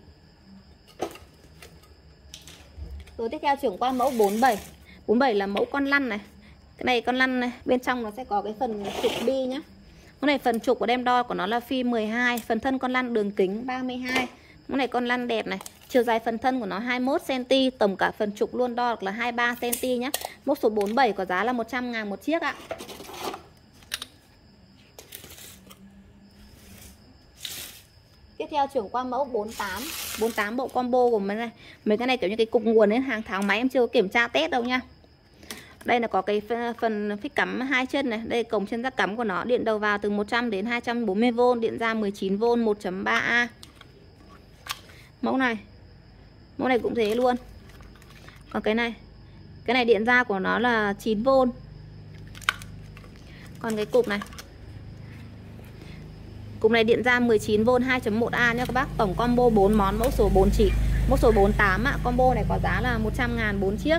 Rồi tiếp theo chuyển qua mẫu bốn mươi bảy. bốn mươi bảy là mẫu con lăn này. Cái này con lăn này, bên trong nó sẽ có cái phần trục bi nhá. Cái này phần trục của đem đo của nó là phi mười hai, phần thân con lăn đường kính ba mươi hai. Cái này con lăn đẹp này, chiều dài phần thân của nó hai mươi mốt xăng-ti-mét, tổng cả phần trục luôn đo được là hai mươi ba xăng-ti-mét nhá. Mẫu số bốn mươi bảy có giá là một trăm ngàn một chiếc ạ. Tiếp theo chuyển qua mẫu bốn mươi tám. bốn mươi tám bộ combo của mấy này. Mấy cái này kiểu như cái cục nguồn ấy, hàng tháo máy em chưa có kiểm tra test đâu nha. Đây là có cái phần phích cắm hai chân này. Đây cổng chân jack cắm của nó. Điện đầu vào từ một trăm đến hai trăm bốn mươi vôn, điện ra mười chín vôn, một chấm ba A. Mẫu này, mẫu này cũng thế luôn. Còn cái này, cái này điện ra của nó là chín vôn. Còn cái cục này, cục này điện ra mười chín vôn, hai chấm một A nha các bác. Tổng combo bốn món, mẫu số bốn chỉ, mẫu số bốn mươi tám ạ. Combo này có giá là một trăm ngàn bốn chiếc.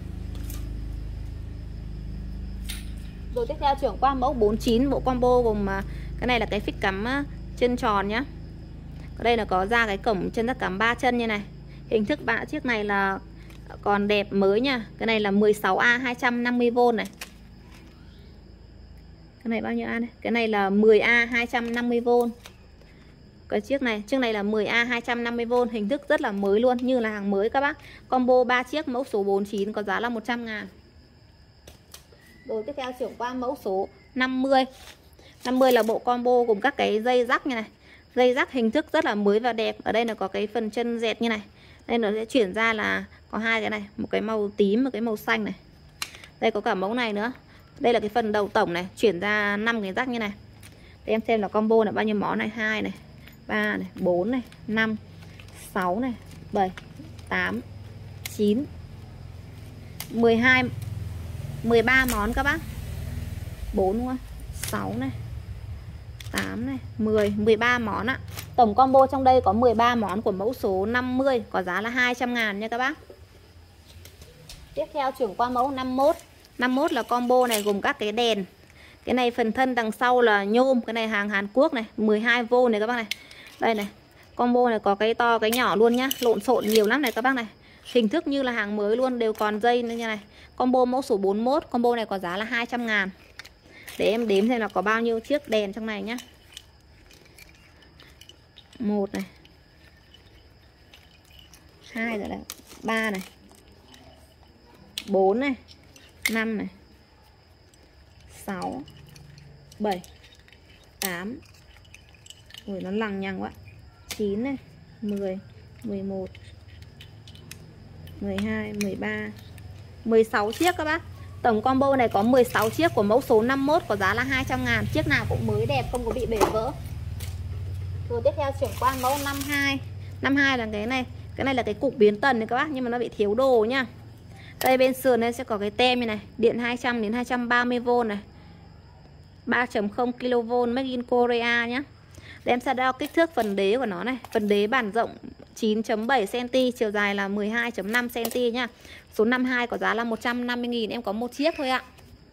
Rồi tiếp theo chuyển qua mẫu bốn mươi chín, bộ combo gồm cái này là cái phích cắm chân tròn nhá. Ở đây là có ra cái cổng chân jack cắm ba chân như này. Hình thức bạ chiếc này là còn đẹp mới nha. Cái này là mười sáu A hai trăm năm mươi vôn này. Cái này bao nhiêu A này? Cái này là mười A hai trăm năm mươi vôn. Cái chiếc này, chiếc này là mười A hai trăm năm mươi vôn, hình thức rất là mới luôn, như là hàng mới các bác. Combo ba chiếc, mẫu số bốn mươi chín có giá là một trăm ngàn. Rồi tiếp theo chuyển qua mẫu số năm mươi. năm mươi là bộ combo gồm các cái dây rắc như này. Dây rắc hình thức rất là mới và đẹp. Ở đây là có cái phần chân dẹt như này. Đây nó sẽ chuyển ra là có hai cái này, một cái màu tím, một cái màu xanh này. Đây có cả mẫu này nữa. Đây là cái phần đầu tổng này, chuyển ra năm cái rắc như này. Để em xem là combo là bao nhiêu món này. Hai này, ba này, bốn này, năm, sáu này, bảy, tám, chín, mười hai, mười ba món các bác. Bốn đúng không? sáu này, tám này, mười, mười ba món ạ. Tổng combo trong đây có mười ba món của mẫu số năm mươi, có giá là hai trăm ngàn nha các bác. Tiếp theo chuyển qua mẫu năm mốt. năm mốt là combo này gồm các cái đèn. Cái này phần thân đằng sau là nhôm, cái này hàng Hàn Quốc này, mười hai vôn này các bác này. Đây này, combo này có cái to cái nhỏ luôn nhá, lộn xộn nhiều lắm này các bác này. Hình thức như là hàng mới luôn, đều còn dây nữa như này. Combo mẫu số bốn mốt, combo này có giá là hai trăm ngàn. Để em đếm xem là có bao nhiêu chiếc đèn trong này nhá. Một này, hai rồi đấy, ba này, bốn này, năm này, sáu, bảy, tám, ui nó lằng nhằng quá, chín này, mười, mười một, mười hai, mười ba, mười sáu chiếc các bác. Tổng combo này có mười sáu chiếc của mẫu số năm mốt, có giá là hai trăm ngàn. Chiếc nào cũng mới đẹp, không có bị bể vỡ. Rồi tiếp theo chuyển qua mẫu năm hai. năm hai là cái này, cái này là cái cục biến tần này các bác, nhưng mà nó bị thiếu đồ nhá. Đây bên sườn đây sẽ có cái tem như này, điện hai trăm đến hai trăm ba mươi vôn này, ba phẩy không ki lô vôn, made in Korea nhá. Để em sẽ đo kích thước phần đế của nó này. Phần đế bản rộng chín phẩy bảy xăng-ti-mét, chiều dài là mười hai phẩy năm xăng-ti-mét nhá. Số năm hai có giá là một trăm năm mươi nghìn, em có một chiếc thôi ạ.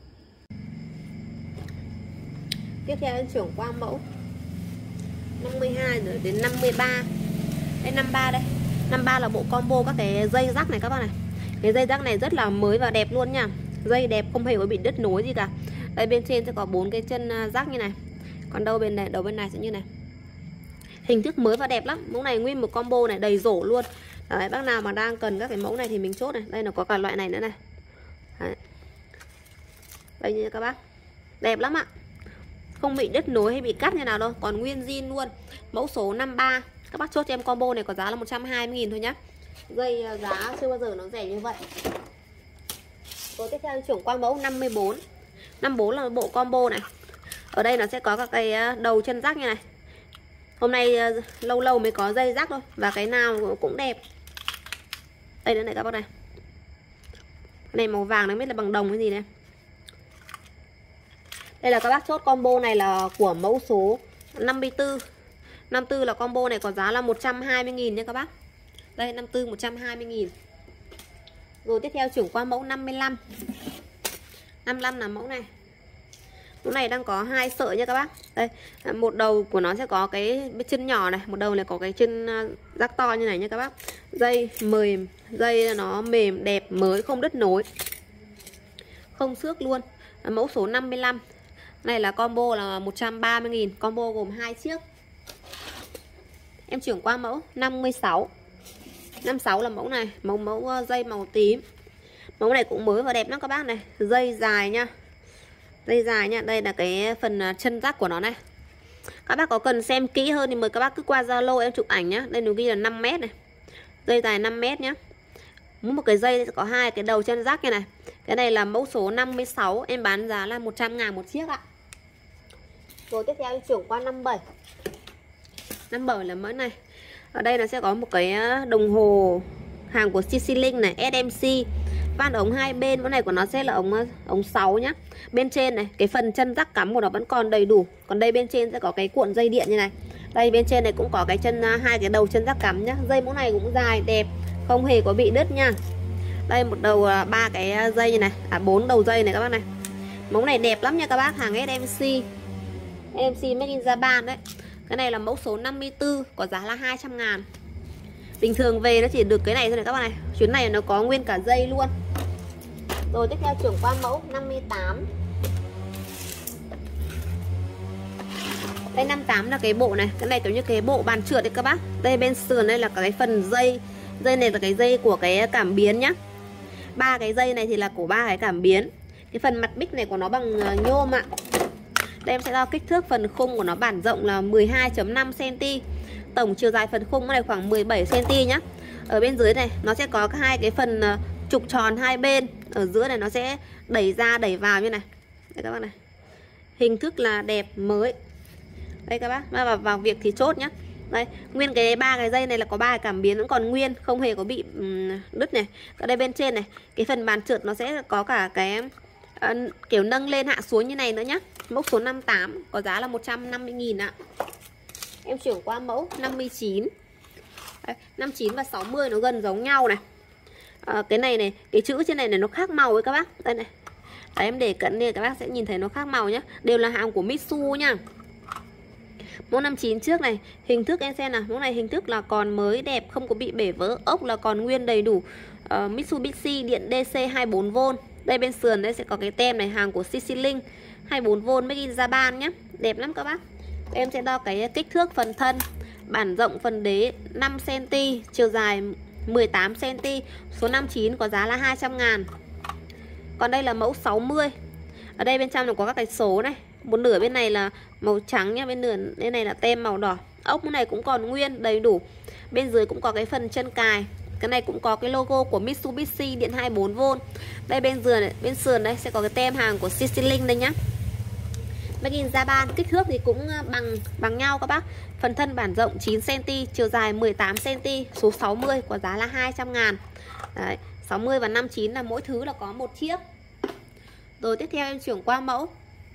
Tiếp theo em chuyển qua mẫu năm mươi hai rồi đến năm mươi ba. Đây năm mươi ba đây. năm mươi ba là bộ combo các cái dây rắc này các bạn này. Cái dây rắc này rất là mới và đẹp luôn nha. Dây đẹp, không hề có bị đứt nối gì cả. Đây bên trên sẽ có bốn cái chân rắc như này. Còn đâu bên này, đầu bên này sẽ như này. Hình thức mới và đẹp lắm. Mẫu này nguyên một combo này đầy rổ luôn. Đấy, bác nào mà đang cần các cái mẫu này thì mình chốt này. Đây nó có cả loại này nữa này. Đấy. Đây như các bác. Đẹp lắm ạ. Không bị đứt nối hay bị cắt như nào đâu. Còn nguyên zin luôn. Mẫu số năm mươi ba. Các bác chốt cho em combo này có giá là một trăm hai mươi nghìn thôi nhá. Dây giá chưa bao giờ nó rẻ như vậy. Rồi tiếp theo chuyển qua mẫu năm mươi bốn. năm mươi bốn là bộ combo này. Ở đây nó sẽ có các cái đầu chân rắc như này. Hôm nay lâu lâu mới có dây rắc thôi. Và cái nào cũng đẹp. Đây nữa này các bác này. Cái này màu vàng này biết là bằng đồng cái gì này. Đây là các bác chốt combo này là của mẫu số năm mươi tư. năm mươi tư là combo này có giá là một trăm hai mươi nghìn nha các bác. Đây năm mươi tư một trăm hai mươi nghìn. Rồi tiếp theo chuyển qua mẫu năm mươi lăm. năm mươi lăm là mẫu này. Mẫu này đang có hai sợi nha các bác. Đây, một đầu của nó sẽ có cái chân nhỏ này, một đầu này có cái chân rắc to như này nha các bác. Dây mềm, dây nó mềm đẹp mới, không đứt nối, không xước luôn. Mẫu số năm mươi lăm. Này là combo là một trăm ba mươi nghìn, combo gồm hai chiếc. Em chuyển qua mẫu năm mươi sáu. năm mươi sáu là mẫu này, mẫu mẫu dây màu tím. Mẫu này cũng mới và đẹp lắm các bác này. Dây dài nha. Dây dài nha, đây là cái phần chân rắc của nó này. Các bác có cần xem kỹ hơn thì mời các bác cứ qua Zalo em chụp ảnh nhá. Đây nó ghi là năm mét này. Dây dài năm mét nhá. Mỗi một cái dây sẽ có hai cái đầu chân rắc như này. Cái này là mẫu số năm mươi sáu, em bán giá là một trăm ngàn một chiếc ạ. Rồi tiếp theo em chuyển qua năm mươi bảy. năm mươi bảy là mẫu này. Ở đây nó sẽ có một cái đồng hồ hàng của xê xê Link này, ét em xê. Van ống hai bên, mẫu này của nó sẽ là ống ống sáu nhá. Bên trên này, cái phần chân rắc cắm của nó vẫn còn đầy đủ. Còn đây bên trên sẽ có cái cuộn dây điện như này. Đây bên trên này cũng có cái chân, hai cái đầu chân rắc cắm nhá. Dây mẫu này cũng dài đẹp, không hề có bị đứt nha. Đây một đầu ba cái dây như này, à bốn đầu dây này các bác này. Mẫu này đẹp lắm nha các bác, hàng ét em xê. ét em xê made in Japan đấy. Cái này là mẫu số năm mươi tư, có giá là hai trăm ngàn. Bình thường về nó chỉ được cái này thôi này các bạn này. Chuyến này nó có nguyên cả dây luôn. Rồi tiếp theo chuyển qua mẫu năm mươi tám. Đây năm mươi tám là cái bộ này. Cái này kiểu như cái bộ bàn trượt đấy các bác. Đây bên sườn đây là cái phần dây. Dây này là cái dây của cái cảm biến nhá. Ba cái dây này thì là của ba cái cảm biến. Cái phần mặt bích này của nó bằng nhôm ạ. Đây em sẽ đo kích thước phần khung của nó, bản rộng là mười hai phẩy năm xăng-ti-mét. Tổng chiều dài phần khung này khoảng mười bảy xăng-ti-mét nhá. Ở bên dưới này nó sẽ có hai cái phần trục tròn hai bên. Ở giữa này nó sẽ đẩy ra đẩy vào như này. Đây các bác này. Hình thức là đẹp mới. Đây các bác, vào, vào việc thì chốt nhá. Đây, nguyên cái ba cái dây này là có ba cái cảm biến vẫn còn nguyên, không hề có bị um, đứt này. Ở đây bên trên này, cái phần bàn trượt nó sẽ có cả cái uh, kiểu nâng lên hạ xuống như này nữa nhá. Mẫu số năm mươi tám có giá là một trăm năm mươi nghìn ạ. Em chuyển qua mẫu năm mươi chín. Đây, năm mươi chín và sáu mươi nó gần giống nhau này. À, cái này này, cái chữ trên này này nó khác màu với các bác. Đây này. Đấy, em để cận lên các bác sẽ nhìn thấy nó khác màu nhá. Đều là hàng của Mitsu nhá. Mẫu năm mươi chín trước này, hình thức em xem nào, mẫu này hình thức là còn mới đẹp, không có bị bể vỡ, ốc là còn nguyên đầy đủ. uh, Mitsubishi điện đê xê hai mươi bốn vôn. Đây bên sườn đây sẽ có cái tem này, hàng của xê xê Link hai mươi bốn vôn made in Japan nhá. Đẹp lắm các bác. Em sẽ đo cái kích thước phần thân. Bản rộng phần đế năm xăng ti mét, chiều dài mười tám xăng ti mét. Số năm mươi chín có giá là hai trăm ngàn. Còn đây là mẫu sáu mươi. Ở đây bên trong nó có các cái số này. Một nửa bên này là màu trắng nhá, bên nửa bên này là tem màu đỏ. Ốc này cũng còn nguyên đầy đủ. Bên dưới cũng có cái phần chân cài. Cái này cũng có cái logo của Mitsubishi điện hai mươi bốn vôn. Đây bên sườn này, bên sườn đây sẽ có cái tem hàng của xê xê Link đây nhá. Made in Japan, kích thước thì cũng bằng bằng nhau các bác. Phần thân bản rộng chín xăng ti mét, chiều dài mười tám xăng ti mét, số sáu mươi có giá là hai trăm ngàn. Đấy, sáu mươi và năm mươi chín là mỗi thứ là có một chiếc. Rồi tiếp theo em chuyển qua mẫu.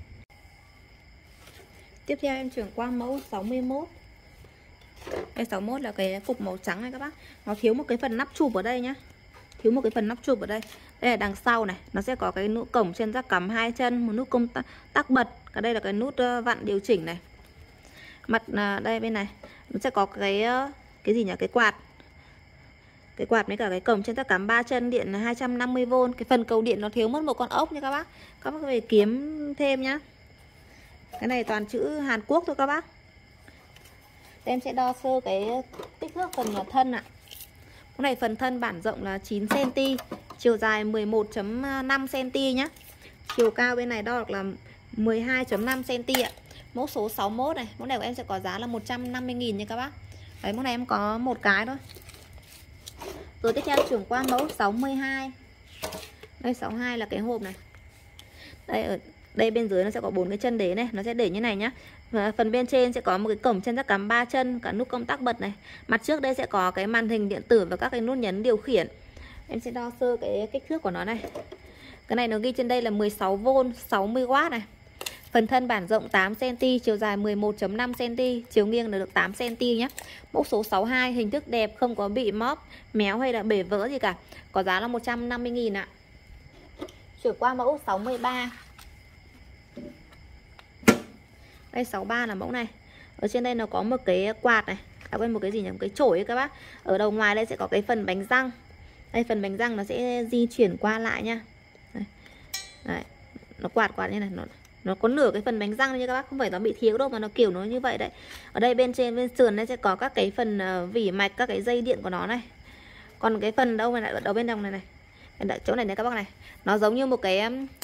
Tiếp theo em chuyển qua mẫu sáu mươi mốt. Đây sáu mươi mốt là cái cục màu trắng này các bác. Nó thiếu một cái phần nắp chụp ở đây nhá. Thiếu một cái phần nắp chụp ở đây. Đây là đằng sau này, nó sẽ có cái nút cổng trên jack cắm hai chân, một nút công tắc bật. Cái đây là cái nút vặn điều chỉnh này. Mặt đây bên này nó sẽ có cái cái gì nhỉ? Cái quạt. Cái quạt với cả cái cổng trên jack cắm ba chân điện hai trăm năm mươi vôn. Cái phần cầu điện nó thiếu mất một con ốc nha các bác. Các bác về kiếm thêm nhá. Cái này toàn chữ Hàn Quốc thôi các bác. Em sẽ đo sơ cái kích thước phần thân ạ. Cái này phần thân bản rộng là chín xăng ti mét, chiều dài mười một phẩy năm xăng ti mét nhá. Chiều cao bên này đo được là mười hai phẩy năm xăng ti mét ạ. Mẫu số sáu mươi mốt này, mẫu này của em sẽ có giá là một trăm năm mươi nghìn nha các bác. Đấy, mẫu này em có một cái thôi. Rồi tiếp theo chuyển qua mẫu sáu mươi hai. Đây sáu mươi hai là cái hộp này. Đây ở đây bên dưới nó sẽ có bốn cái chân đế này, nó sẽ để như này nhá. Và phần bên trên sẽ có một cái cổng chân jack cắm ba chân, cả nút công tắc bật này. Mặt trước đây sẽ có cái màn hình điện tử và các cái nút nhấn điều khiển. Em sẽ đo sơ cái kích thước của nó này. Cái này nó ghi trên đây là mười sáu vôn, sáu mươi oát này. Phần thân bản rộng tám xăng ti mét, chiều dài mười một phẩy năm xăng ti mét, chiều nghiêng là được tám xăng ti mét nhé. Mẫu số sáu mươi hai, hình thức đẹp, không có bị móp, méo hay là bể vỡ gì cả. Có giá là một trăm năm mươi nghìn ạ. Chuyển qua mẫu sáu mươi ba. Đây sáu mươi ba là mẫu này. Ở trên đây nó có một cái quạt này, à quên một cái gì nhỉ, một cái chổi ấy các bác. Ở đầu ngoài đây sẽ có cái phần bánh răng. Đây phần bánh răng nó sẽ di chuyển qua lại nha. Đây. Đấy. Nó quạt quạt như này, nó nó có nửa cái phần bánh răng nha các bác, không phải nó bị thiếu đâu mà nó kiểu nó như vậy đấy. Ở đây bên trên bên sườn đây sẽ có các cái phần vỉ mạch, các cái dây điện của nó này. Còn cái phần đâu này, ở đầu bên đồng này này, chỗ này này các bác này, nó giống như một cái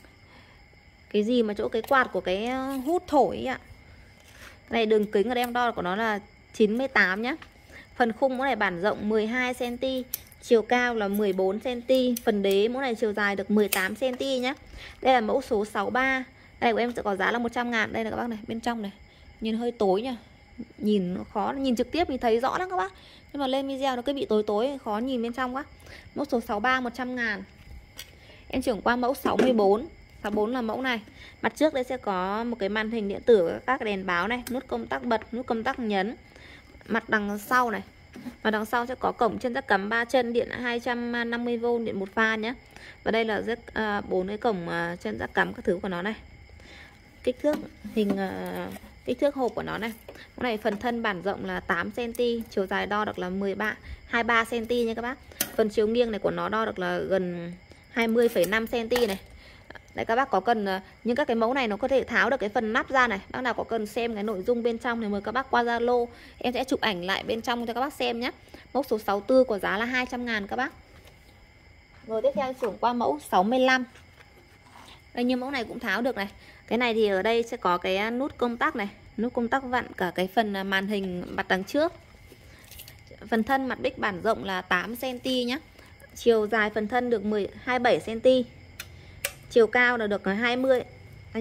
cái gì mà chỗ cái quạt của cái hút thổi ấy ạ. Này đường kính ở đây em đo của nó là chín mươi tám nhá. Phần khung mẫu này bản rộng mười hai xăng ti mét, chiều cao là mười bốn xăng ti mét, phần đế mẫu này chiều dài được mười tám xăng ti mét nhá. Đây là mẫu số sáu mươi ba. Đây của em sẽ có giá là một trăm ngàn. Đây là các bác này, bên trong này nhìn hơi tối nha, nhìn nó khó, nhìn trực tiếp thì thấy rõ lắm các bác, nhưng mà lên video nó cứ bị tối tối, khó nhìn bên trong quá. Mẫu số sáu mươi ba một trăm ngàn. Em chuyển qua mẫu sáu mươi bốn. sáu mươi bốn là mẫu này. Mặt trước đây sẽ có một cái màn hình điện tử, các đèn báo này, nút công tắc bật, nút công tắc nhấn. Mặt đằng sau này, và đằng sau sẽ có cổng chân jack cắm ba chân điện hai trăm năm mươi vôn, điện một pha nhé. Và đây là rất bốn uh, cái cổng uh, chân jack cắm các thứ của nó này. Kích thước hình uh, kích thước hộp của nó này. Cái này phần thân bản rộng là tám xăng ti mét, chiều dài đo được là mười ba hai mươi ba xăng ti mét nha các bác. Phần chiều nghiêng này của nó đo được là gần hai mươi phẩy năm xăng ti mét này. Đấy, các bác có cần những các cái mẫu này nó có thể tháo được cái phần nắp ra này. Bác nào có cần xem cái nội dung bên trong thì mời các bác qua Zalo, em sẽ chụp ảnh lại bên trong cho các bác xem nhé. Mẫu số sáu mươi tư có giá là hai trăm ngàn các bác. Rồi tiếp theo chuyển qua mẫu sáu mươi lăm. Đây, như mẫu này cũng tháo được này. Cái này thì ở đây sẽ có cái nút công tắc này, nút công tắc vặn cả cái phần màn hình mặt đằng trước. Phần thân mặt bích bản rộng là tám xăng ti mét nhé. Chiều dài phần thân được hai mươi bảy xăng ti mét. Chiều cao là được hai mươi. Bao nhiêu đây?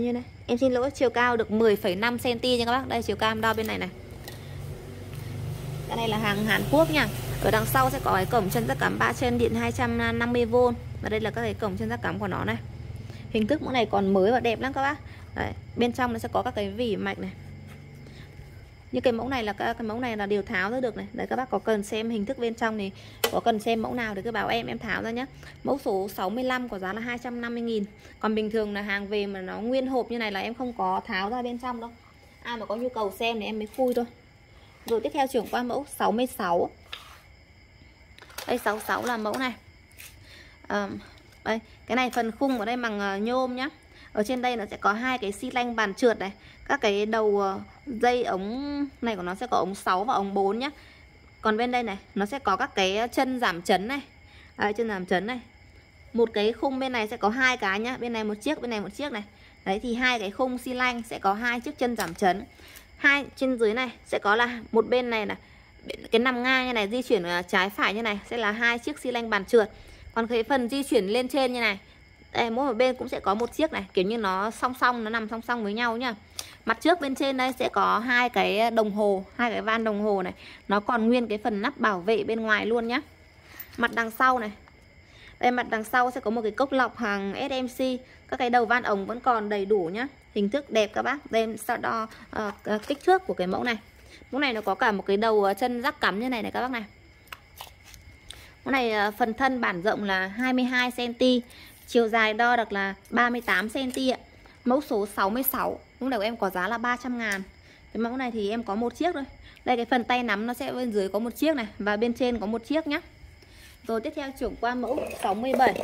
Em xin lỗi, chiều cao được mười phẩy năm xăng-ti-mét nha các bác. Đây chiều cao em đo bên này này. Cái này là hàng Hàn Quốc nha. Ở đằng sau sẽ có cái cổng chân giác cắm ba chân điện hai trăm năm mươi vôn. Và đây là các cái cổng chân giác cắm của nó này. Hình thức mẫu này còn mới và đẹp lắm các bác. Đấy, bên trong nó sẽ có các cái vỉ mạch này. Như cái mẫu này là cái, cái mẫu này là đều tháo ra được này. Đấy, các bác có cần xem hình thức bên trong thì có cần xem mẫu nào thì cứ bảo em em tháo ra nhé. Mẫu số sáu mươi lăm có giá là hai trăm năm mươi nghìn. Còn bình thường là hàng về mà nó nguyên hộp như này là em không có tháo ra bên trong đâu. Ai mà có nhu cầu xem thì em mới khui thôi. Rồi tiếp theo chuyển qua mẫu sáu mươi sáu. Đây sáu mươi sáu là mẫu này. à, Đây, cái này phần khung ở đây bằng uh, nhôm nhá. Ở trên đây nó sẽ có hai cái xi lanh bàn trượt này. Các cái đầu uh, dây ống này của nó sẽ có ống sáu và ống bốn nhá. Còn bên đây này nó sẽ có các cái chân giảm chấn này. Đấy, chân giảm chấn này. Một cái khung bên này sẽ có hai cái nhá. Bên này một chiếc, bên này một chiếc này. Đấy thì hai cái khung xi lanh sẽ có hai chiếc chân giảm chấn. Hai trên dưới này sẽ có là một bên này là cái nằm ngang như này, di chuyển trái phải như này sẽ là hai chiếc xi lanh bàn trượt. Còn cái phần di chuyển lên trên như này, đây, mỗi một bên cũng sẽ có một chiếc này, kiểu như nó song song, nó nằm song song với nhau nhá. Mặt trước bên trên đây sẽ có hai cái đồng hồ, hai cái van đồng hồ này. Nó còn nguyên cái phần nắp bảo vệ bên ngoài luôn nhá. Mặt đằng sau này, đây mặt đằng sau sẽ có một cái cốc lọc hàng ét em xê. Các cái đầu van ống vẫn còn đầy đủ nhá. Hình thức đẹp các bác. Đây em sẽ đo uh, kích thước của cái mẫu này. Mẫu này nó có cả một cái đầu chân rắc cắm như này này các bác này. Mẫu này uh, phần thân bản rộng là hai mươi hai xăng-ti-mét, chiều dài đo được là ba mươi tám xăng-ti-mét ạ. Mẫu số sáu mươi sáu. Mẫu này của em có giá là ba trăm ngàn. Cái mẫu này thì em có một chiếc thôi. Đây cái phần tay nắm nó sẽ bên dưới có một chiếc này, và bên trên có một chiếc nhá. Rồi tiếp theo chuyển qua mẫu sáu mươi bảy.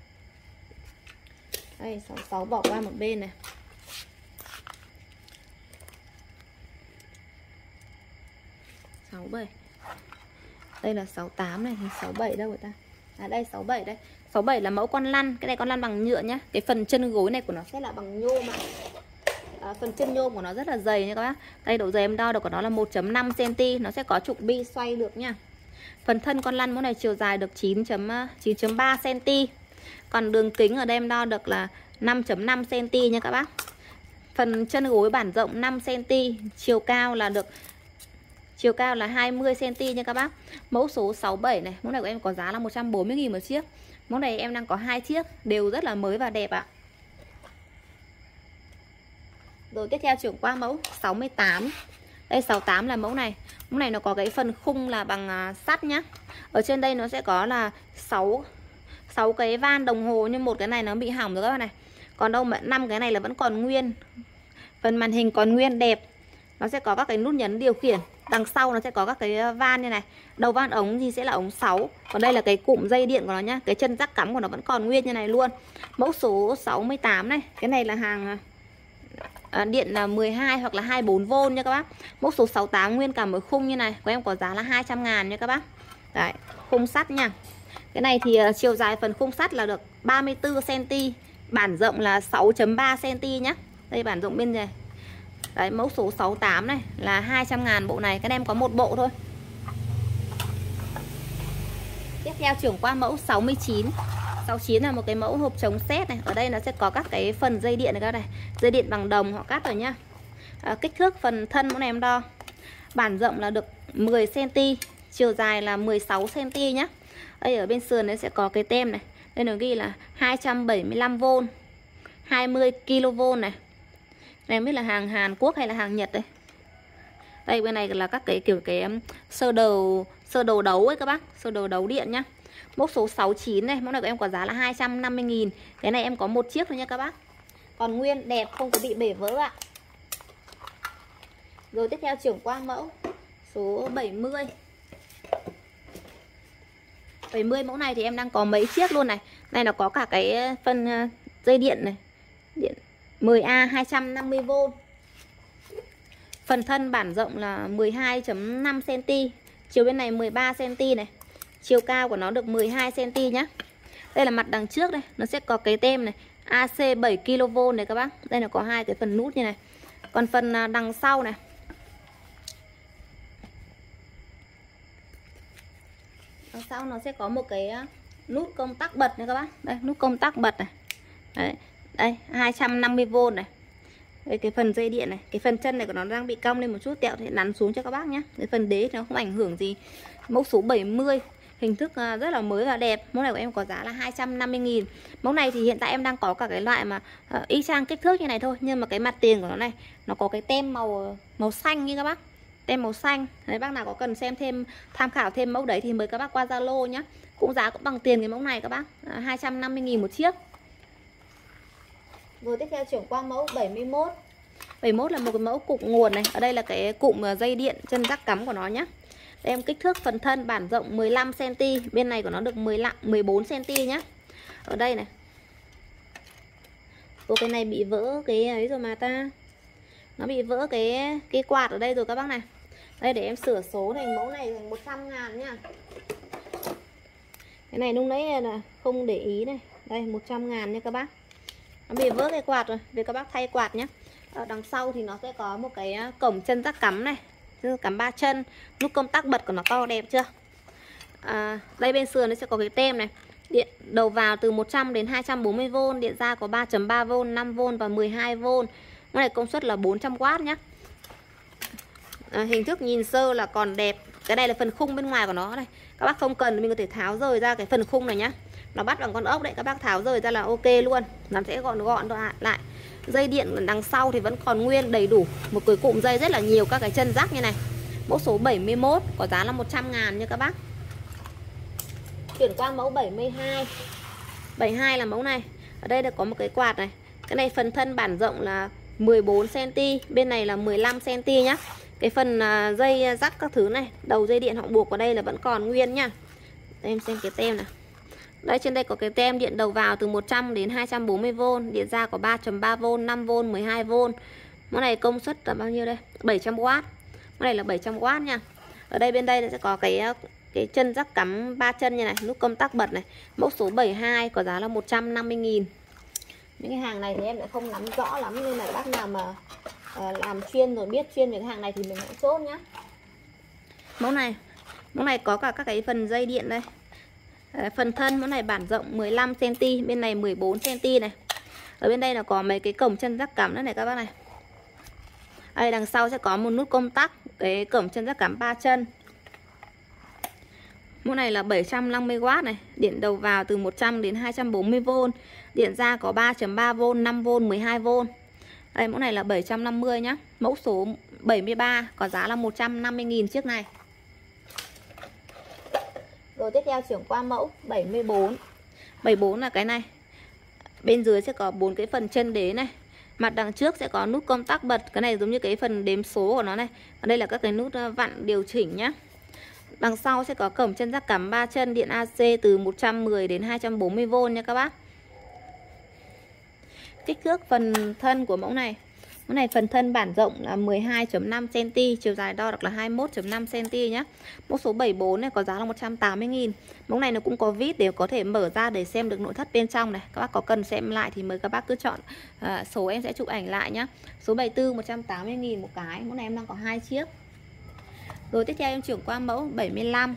Đây sáu mươi sáu bỏ qua một bên này. sáu mươi bảy. Đây là sáu mươi tám này, thì sáu mươi bảy đâu rồi ta? À đây sáu mươi bảy đây. sáu mươi bảy là mẫu con lăn, cái này con lăn bằng nhựa nhá. Cái phần chân gối này của nó sẽ là bằng nhôm ạ. À, phần chân nhôm của nó rất là dày nha các bác. Đây độ dày em đo được của nó là một phẩy năm xăng-ti-mét, nó sẽ có trục bi xoay được nha. Phần thân con lăn mẫu này chiều dài được chín phẩy ba xăng-ti-mét. Còn đường kính ở đây em đo được là năm phẩy năm xăng-ti-mét nha các bác. Phần chân gối bản rộng năm xăng-ti-mét, chiều cao là được chiều cao là hai mươi xăng-ti-mét nha các bác. Mẫu số sáu mươi bảy này, mẫu này của em có giá là một trăm bốn mươi nghìn một chiếc. Mẫu này em đang có hai chiếc, đều rất là mới và đẹp ạ. Rồi tiếp theo chuyển qua mẫu sáu mươi tám. Đây sáu mươi tám là mẫu này. Mẫu này nó có cái phần khung là bằng sắt nhá. Ở trên đây nó sẽ có là sáu sáu cái van đồng hồ, nhưng một cái này nó bị hỏng rồi các bạn này. Còn đâu mà năm cái này là vẫn còn nguyên. Phần màn hình còn nguyên đẹp. Nó sẽ có các cái nút nhấn điều khiển. Đằng sau nó sẽ có các cái van như này. Đầu van ống thì sẽ là ống sáu. Còn đây là cái cụm dây điện của nó nhá. Cái chân rắc cắm của nó vẫn còn nguyên như này luôn. Mẫu số sáu mươi tám này. Cái này là hàng à, điện là mười hai hoặc là hai mươi bốn vôn nha các bác. Mẫu số sáu mươi tám nguyên cả một khung như này của em có giá là hai trăm ngàn nha các bác. Đấy, khung sắt nha. Cái này thì uh, chiều dài phần khung sắt là được ba mươi tư xăng-ti-mét, bản rộng là sáu phẩy ba xăng-ti-mét nhá. Đây bản rộng bên này. Đấy, mẫu số sáu mươi tám này là hai trăm ngàn bộ này. Các em có một bộ thôi. Tiếp theo chuyển qua mẫu sáu mươi chín. sáu mươi chín là một cái mẫu hộp chống sét này. Ở đây nó sẽ có các cái phần dây điện này các này. Dây điện bằng đồng họ cắt rồi nhá. à, Kích thước phần thân mẫu này em đo. Bản rộng là được mười xăng-ti-mét, chiều dài là mười sáu xăng-ti-mét nhá. Đây ở bên sườn này sẽ có cái tem này. Đây nó ghi là hai trăm bảy mươi lăm vôn, hai mươi ki lô vôn này. Này không biết là hàng Hàn Quốc hay là hàng Nhật đây. Đây bên này là các cái kiểu cái sơ đồ sơ đồ đấu ấy các bác, sơ đồ đấu điện nhá. Mẫu số sáu mươi chín này, mẫu này của em có giá là hai trăm năm mươi nghìn. Cái này em có một chiếc thôi nha các bác. Còn nguyên đẹp, không có bị bể vỡ ạ. Rồi tiếp theo chuyển qua mẫu số bảy mươi. bảy mươi mẫu này thì em đang có mấy chiếc luôn này. Này nó có cả cái phân dây điện này. Điện mười A hai trăm năm mươi vôn. Phần thân bản rộng là mười hai phẩy năm xăng-ti-mét, chiều bên này mười ba xăng-ti-mét này. Chiều cao của nó được mười hai xăng-ti-mét nhá. Đây là mặt đằng trước đây, nó sẽ có cái tem này a xê bảy ki lô vôn này các bác. Đây là có hai cái phần nút như này. Còn phần đằng sau này, đằng sau nó sẽ có một cái nút công tắc bật này các bác. Đây, nút công tắc bật này. Đấy, đây hai trăm năm mươi vôn này. Đây, cái phần dây điện này, cái phần chân này của nó đang bị cong lên một chút, tẹo thì nắn xuống cho các bác nhé. Cái phần đế thì nó không ảnh hưởng gì. Mẫu số bảy mươi, hình thức rất là mới và đẹp. Mẫu này của em có giá là hai trăm năm mươi nghìn. Mẫu này thì hiện tại em đang có cả cái loại mà uh, y chang kích thước như này thôi, nhưng mà cái mặt tiền của nó này nó có cái tem màu màu xanh như các bác. Tem màu xanh. Đấy, bác nào có cần xem thêm, tham khảo thêm mẫu đấy thì mời các bác qua Zalo nhé. Cũng giá cũng bằng tiền cái mẫu này các bác, à, hai trăm năm mươi nghìn một chiếc. Rồi tiếp theo chuyển qua mẫu bảy mươi mốt. bảy mươi mốt là một cái mẫu cụm nguồn này. Ở đây là cái cụm dây điện chân rắc cắm của nó nhé. Đây, em kích thước phần thân bản rộng mười lăm xăng ti mét, bên này của nó được mười bốn xăng ti mét nhé. Ở đây này. Ô, cái này bị vỡ cái ấy rồi mà ta. Nó bị vỡ cái cái quạt ở đây rồi các bác này. Đây, để em sửa số thành mẫu này thành một trăm ngàn nhá. Cái này lúc nãy là không để ý này. Đây, một trăm ngàn nha các bác. Nó bị vỡ cái quạt rồi, về các bác thay quạt nhé. Ở đằng sau thì nó sẽ có một cái cổng chân rắc cắm này, cắm ba chân, nút công tắc bật của nó to đẹp chưa. À, đây bên sườn nó sẽ có cái tem này. Điện đầu vào từ một trăm đến hai trăm bốn mươi vôn, điện ra có ba chấm ba vôn, năm vôn và mười hai vôn. Cái này công suất là bốn trăm oát nhé. À, hình thức nhìn sơ là còn đẹp. Cái này là phần khung bên ngoài của nó này. Các bác không cần mình có thể tháo rời ra cái phần khung này nhá. Nó bắt bằng con ốc đấy, các bác tháo rời ra là ok luôn. Nó sẽ gọn gọn lại. Dây điện đằng sau thì vẫn còn nguyên đầy đủ. Một cái cụm dây rất là nhiều các cái chân rắc như này. Mẫu số bảy mươi mốt có giá là một trăm ngàn nha các bác. Chuyển qua mẫu bảy mươi hai. bảy mươi hai là mẫu này. Ở đây là có một cái quạt này. Cái này phần thân bản rộng là mười bốn xăng ti mét, bên này là mười lăm xăng ti mét nhá. Cái phần dây rắc các thứ này, đầu dây điện họ buộc vào đây là vẫn còn nguyên nhá. Đây, em xem cái tem này. Đây, trên đây có cái tem điện đầu vào từ một trăm đến hai trăm bốn mươi vôn, điện ra có ba chấm ba vôn, năm vôn, mười hai vôn. Mẫu này công suất là bao nhiêu đây? bảy trăm oát. Mẫu này là bảy trăm oát nha. Ở đây bên đây sẽ có cái cái chân rắc cắm ba chân như này, nút công tắc bật này. Mẫu số bảy mươi hai có giá là một trăm năm mươi nghìn. Những cái hàng này thì em lại không nắm rõ lắm, nên là bác nào mà uh, làm chuyên rồi biết chuyên về cái hàng này thì mình hãy chốt nhá. Mẫu này, mẫu này có cả các cái phần dây điện đây. À, phần thân mẫu này bản rộng mười lăm xăng ti mét, bên này mười bốn xăng ti mét này. Ở bên đây là có mấy cái cổng chân rắc cắm nữa này các bác này. Đây, đằng sau sẽ có một nút công tắc, cái cổng chân rắc cắm ba chân. Mẫu này là bảy trăm năm mươi oát này, điện đầu vào từ một trăm đến hai trăm bốn mươi vôn, điện ra có ba chấm ba vôn, năm vôn, mười hai vôn. Đây, mẫu này là bảy trăm năm mươi nhá. Mẫu số bảy mươi ba có giá là một trăm năm mươi nghìn chiếc này. Rồi tiếp theo chuyển qua mẫu bảy mươi bốn. bảy mươi bốn là cái này. Bên dưới sẽ có bốn cái phần chân đế này. Mặt đằng trước sẽ có nút công tắc bật. Cái này giống như cái phần đếm số của nó này. Ở đây là các cái nút vặn điều chỉnh nhá. Đằng sau sẽ có cổng chân rắc cắm ba chân, điện a xê từ một trăm mười đến hai trăm bốn mươi vôn nha các bác. Kích thước phần thân của mẫu này. Mẫu này phần thân bản rộng là mười hai chấm năm xăng ti mét, chiều dài đo được là hai mươi mốt chấm năm xăng ti mét nhé. Mẫu số bảy mươi bốn này có giá là một trăm tám mươi nghìn. Mẫu này nó cũng có vít để có thể mở ra để xem được nội thất bên trong này. Các bác có cần xem lại thì mời các bác cứ chọn à, số em sẽ chụp ảnh lại nhé. Số bảy mươi tư một trăm tám mươi nghìn một cái. Mẫu này em đang có hai chiếc. Rồi tiếp theo em chuyển qua mẫu bảy mươi lăm.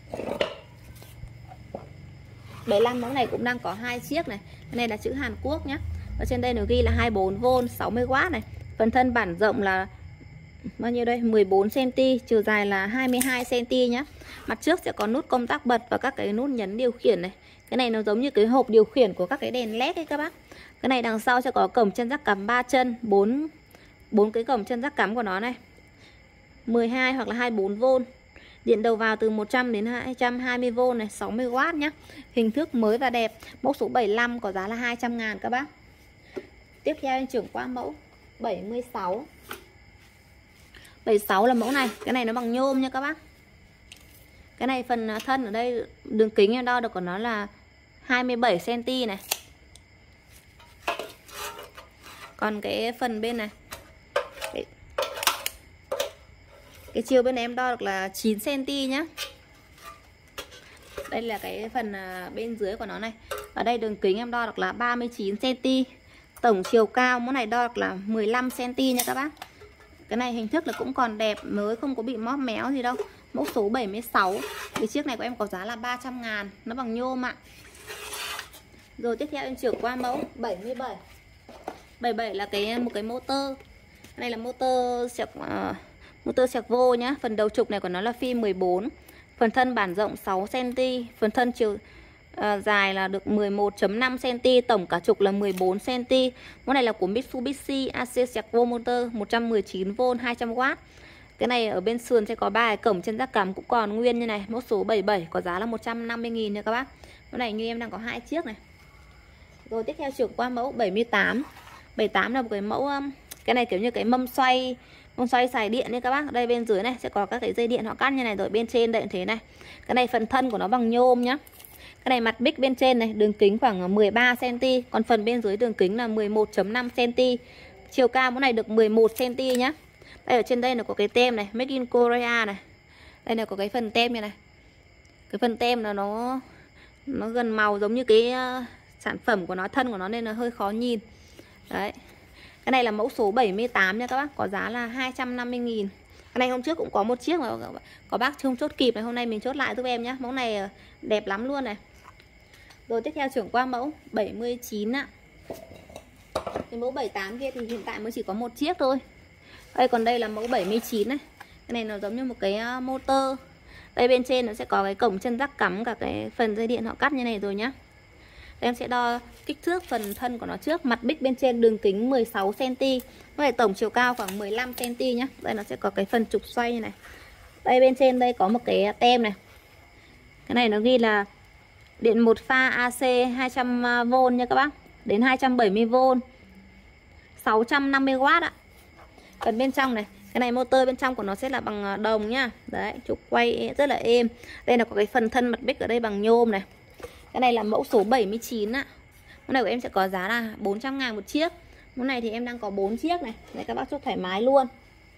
bảy mươi lăm mẫu này cũng đang có hai chiếc này. Cái này là chữ Hàn Quốc nhé. Ở trên đây nó ghi là hai mươi bốn vôn, sáu mươi oát này. Phần thân bản rộng là bao nhiêu đây? mười bốn xăng ti mét, chiều dài là hai mươi hai xăng ti mét nhé. Mặt trước sẽ có nút công tắc bật và các cái nút nhấn điều khiển này. Cái này nó giống như cái hộp điều khiển của các cái đèn led ấy các bác. Cái này đằng sau sẽ có cổng chân rắc cắm ba chân, bốn bốn cái cổng chân rắc cắm của nó này. mười hai hoặc là hai mươi bốn vôn. Điện đầu vào từ một trăm đến hai trăm hai mươi vôn này, sáu mươi oát nhé. Hình thức mới và đẹp. Mẫu số bảy mươi lăm có giá là hai trăm ngàn các bác. Tiếp theo em chuyển qua mẫu bảy mươi sáu. bảy mươi sáu là mẫu này. Cái này nó bằng nhôm nha các bác. Cái này phần thân ở đây, đường kính em đo được của nó là hai mươi bảy xăng ti mét này. Còn cái phần bên này, cái, cái chiều bên này em đo được là chín xăng ti mét nhá. Đây là cái phần bên dưới của nó này. Ở đây đường kính em đo được là ba mươi chín xăng ti mét. Tổng chiều cao mẫu này đo được là mười lăm xăng ti mét nha các bác. Cái này hình thức là cũng còn đẹp, mới không có bị móp méo gì đâu. Mẫu số bảy mươi sáu. Cái chiếc này của em có giá là ba trăm ngàn. Nó bằng nhôm ạ. Rồi tiếp theo em chuyển qua mẫu bảy mươi bảy. bảy mươi bảy là cái một cái motor. Cái này là motor sạc uh, motor sạc vô nhá. Phần đầu trục này của nó là phi mười bốn. Phần thân bản rộng sáu xăng ti mét, phần thân chiều uh, dài là được mười một phẩy năm xăng ti mét, tổng cả trục là mười bốn xăng ti mét. Món này là của Mitsubishi a xê sạc vô motor một trăm mười chín vôn hai trăm oát. Cái này ở bên sườn sẽ có ba cái cổng chân giác cắm cũng còn nguyên như này, mẫu số bảy mươi bảy có giá là một trăm năm mươi nghìn nha các bác. Mẫu này như em đang có hai chiếc này. Rồi tiếp theo chuyển qua mẫu bảy mươi tám. bảy mươi tám là một cái mẫu, cái này kiểu như cái mâm xoay, mâm xoay xài điện nha các bác. Đây bên dưới này sẽ có các cái dây điện họ cắt như này, rồi bên trên đây cũng thế này. Cái này phần thân của nó bằng nhôm nhá. Cái này mặt bích bên trên này, đường kính khoảng mười ba xăng ti mét, còn phần bên dưới đường kính là mười một phẩy năm xăng ti mét. Chiều cao mẫu này được mười một xăng ti mét nhá. Đây ở trên đây là có cái tem này, Made in Korea này. Đây là có cái phần tem như này. Cái phần tem là nó nó gần màu giống như cái uh, sản phẩm của nó, thân của nó nên là hơi khó nhìn. Đấy. Cái này là mẫu số bảy mươi tám nha các bác, có giá là hai trăm năm mươi nghìn. Cái này hôm trước cũng có một chiếc mà có bác không chốt kịp này, hôm nay mình chốt lại giúp em nhé. Mẫu này đẹp lắm luôn này. Rồi tiếp theo chuyển qua mẫu bảy mươi chín ạ. Cái mẫu bảy mươi tám kia thì hiện tại mới chỉ có một chiếc thôi. Đây còn đây là mẫu bảy mươi chín này. Cái này nó giống như một cái motor. Đây bên trên nó sẽ có cái cổng chân rắc cắm cả cái phần dây điện họ cắt như này rồi nhá. Đây em sẽ đo kích thước phần thân của nó trước. Mặt bích bên trên đường kính mười sáu xăng ti mét. Cái tổng chiều cao khoảng mười lăm xăng ti mét nhá. Đây nó sẽ có cái phần trục xoay như này. Đây bên trên đây có một cái tem này. Cái này nó ghi là điện một pha a xê hai trăm vôn nha các bác. Đến hai trăm bảy mươi vôn, sáu trăm năm mươi oát ạ. Phần bên trong này, cái này motor bên trong của nó sẽ là bằng đồng nhá. Đấy, trục quay rất là êm. Đây là có cái phần thân mặt bích ở đây bằng nhôm này. Cái này là mẫu số bảy mươi chín ạ. Mẫu này của em sẽ có giá là bốn trăm ngàn một chiếc. Mẫu này thì em đang có bốn chiếc này. Đấy, các bác chốt thoải mái luôn.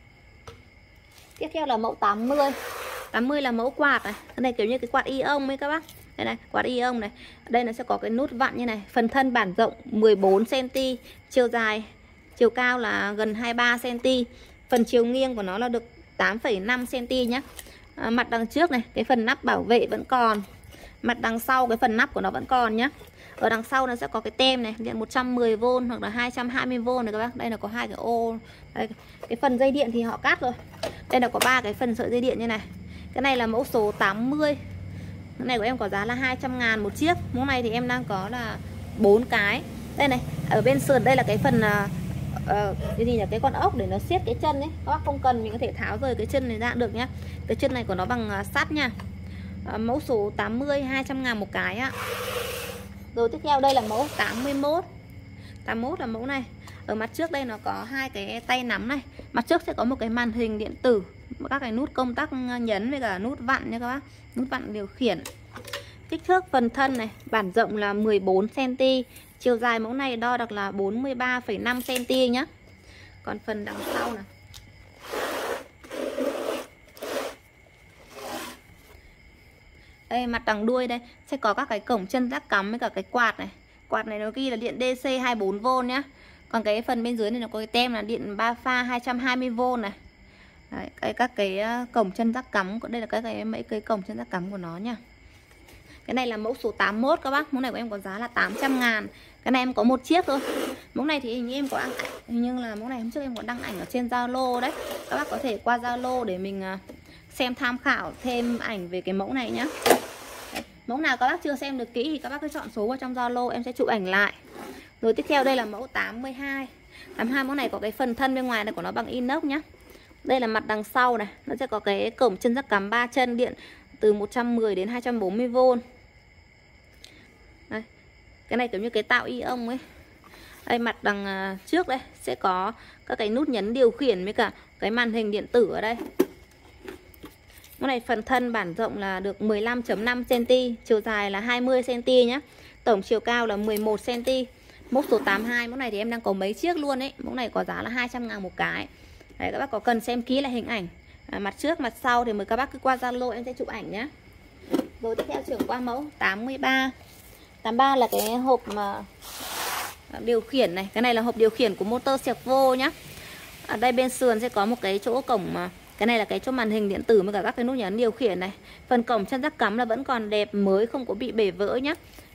Tiếp theo là mẫu tám mươi. tám mươi là mẫu quạt này. Cái này kiểu như cái quạt ion ấy các bác. Đây này, quạt ion này. Đây nó sẽ có cái nút vặn như này. Phần thân bản rộng mười bốn xăng ti mét, chiều dài, chiều cao là gần hai mươi ba xăng ti mét. Phần chiều nghiêng của nó là được tám phẩy năm xăng ti mét nhá. À, mặt đằng trước này, cái phần nắp bảo vệ vẫn còn. Mặt đằng sau cái phần nắp của nó vẫn còn nhá. Ở đằng sau nó sẽ có cái tem này, điện một trăm mười vôn hoặc là hai trăm hai mươi vôn này các bác. Đây là có hai cái ô. Đây, cái phần dây điện thì họ cắt rồi. Đây là có ba cái phần sợi dây điện như này. Cái này là mẫu số tám mươi. Cái này của em có giá là hai trăm ngàn một chiếc. Mẫu này thì em đang có là bốn cái. Đây này, ở bên sườn đây là cái phần uh, cái gì nhỉ, cái con ốc để nó siết cái chân ấy. Các bác không cần mình có thể tháo rời cái chân này ra được nhá. Cái chân này của nó bằng uh, sắt nha. uh, Mẫu số tám mươi, hai trăm ngàn một cái ạ. Rồi tiếp theo đây là mẫu tám mươi mốt. tám mươi mốt là mẫu này. Ở mặt trước đây nó có hai cái tay nắm này. Mặt trước sẽ có một cái màn hình điện tử, các cái nút công tắc nhấn với cả nút vặn nha các bác. Nút vặn điều khiển. Kích thước phần thân này, bản rộng là mười bốn xăng ti mét, chiều dài mẫu này đo được là bốn mươi ba phẩy năm xăng ti mét nhá. Còn phần đằng sau này, đây mặt đằng đuôi đây sẽ có các cái cổng chân rắc cắm với cả cái quạt này. Quạt này nó ghi là điện đê xê hai mươi bốn vôn nhá. Còn cái phần bên dưới này nó có cái tem là điện ba pha hai trăm hai mươi vôn này. Đấy, cái các cái cổng chân rắc cắm, đây là cái, cái mấy cái cổng chân rắc cắm của nó nha. Cái này là mẫu số tám mươi mốt các bác. Mẫu này của em có giá là tám trăm ngàn. Cái này em có một chiếc thôi. Mẫu này thì hình như em có đăng ảnh, hình như là mẫu này hôm trước em có đăng ảnh ở trên Zalo đấy. Các bác có thể qua Zalo để mình xem tham khảo thêm ảnh về cái mẫu này nhá. Đấy, mẫu nào các bác chưa xem được kỹ thì các bác cứ chọn số vào trong Zalo, em sẽ chụp ảnh lại. Rồi tiếp theo đây là mẫu tám mươi hai. tám mươi hai mẫu này có cái phần thân bên ngoài này của nó bằng inox nhá. Đây là mặt đằng sau này, nó sẽ có cái cổng chân rắc cắm ba chân điện từ một trăm mười đến hai trăm bốn mươi vôn. Đây. Cái này kiểu như cái tạo ion ấy. Đây mặt đằng trước đây sẽ có các cái nút nhấn điều khiển với cả cái màn hình điện tử ở đây. Cái này phần thân bản rộng là được mười lăm phẩy năm xăng ti mét, chiều dài là hai mươi xăng ti mét nhá. Tổng chiều cao là mười một xăng ti mét. Mẫu số tám mươi hai, mẫu này thì em đang có mấy chiếc luôn ấy. Mẫu này có giá là hai trăm ngàn một cái. Đấy, các bác có cần xem kỹ lại hình ảnh à, mặt trước, mặt sau thì mời các bác cứ qua Zalo em sẽ chụp ảnh nhé. Rồi tiếp theo chuyển qua mẫu tám mươi ba. tám mươi ba là cái hộp mà điều khiển này. Cái này là hộp điều khiển của motor sạc vô nhá. Ở đây bên sườn sẽ có một cái chỗ cổng mà cái này là cái chỗ màn hình điện tử với cả các cái nút nhấn điều khiển này. Phần cổng chân rắc cắm là vẫn còn đẹp mới, không có bị bể vỡ nhá.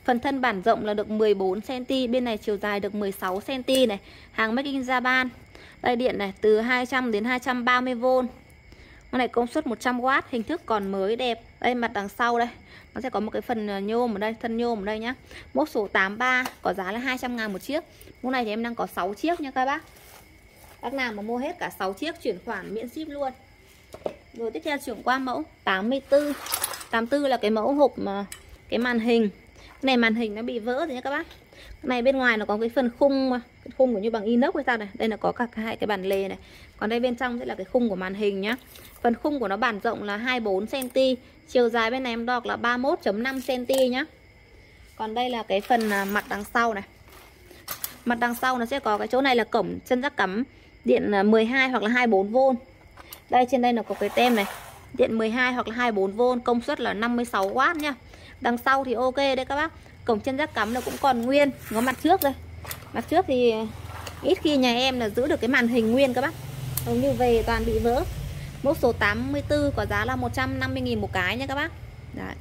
Phần thân bản rộng là được mười bốn xăng ti mét, bên này chiều dài được mười sáu xăng ti mét này. Hàng Made in Japan. Đây điện này từ hai trăm đến hai trăm ba mươi vôn. Con này công suất một trăm oát, hình thức còn mới đẹp. Đây mặt đằng sau đây, nó sẽ có một cái phần nhôm ở đây, thân nhôm ở đây nhá. Mốc số tám mươi ba, có giá là hai trăm ngàn một chiếc. Mẫu này thì em đang có sáu chiếc nha các bác. Bác nào mà mua hết cả sáu chiếc chuyển khoản miễn ship luôn. Rồi tiếp theo chuyển qua mẫu tám mươi tư. tám mươi tư là cái mẫu hộp mà cái màn hình. Cái này màn hình nó bị vỡ rồi nha các bác. Cái này bên ngoài nó có cái phần khung mà, cái khung của như bằng inox hay sao này. Đây là có cả hai cái bản lề này. Còn đây bên trong sẽ là cái khung của màn hình nhá. Phần khung của nó bản rộng là hai mươi bốn xăng ti mét, chiều dài bên này em đo là ba mươi mốt phẩy năm xăng ti mét nhá. Còn đây là cái phần mặt đằng sau này. Mặt đằng sau nó sẽ có cái chỗ này là cổng chân jack cắm điện mười hai hoặc là hai mươi bốn vôn. Đây trên đây nó có cái tem này, điện mười hai hoặc là hai mươi bốn vôn, công suất là năm mươi sáu oát nha. Đằng sau thì ok đây các bác. Cổng chân jack cắm nó cũng còn nguyên, có mặt trước đây. Mặt trước thì ít khi nhà em là giữ được cái màn hình nguyên các bác. Hầu như về toàn bị vỡ. Mẫu số tám mươi tư có giá là một trăm năm mươi nghìn một cái nha các bác. Đấy.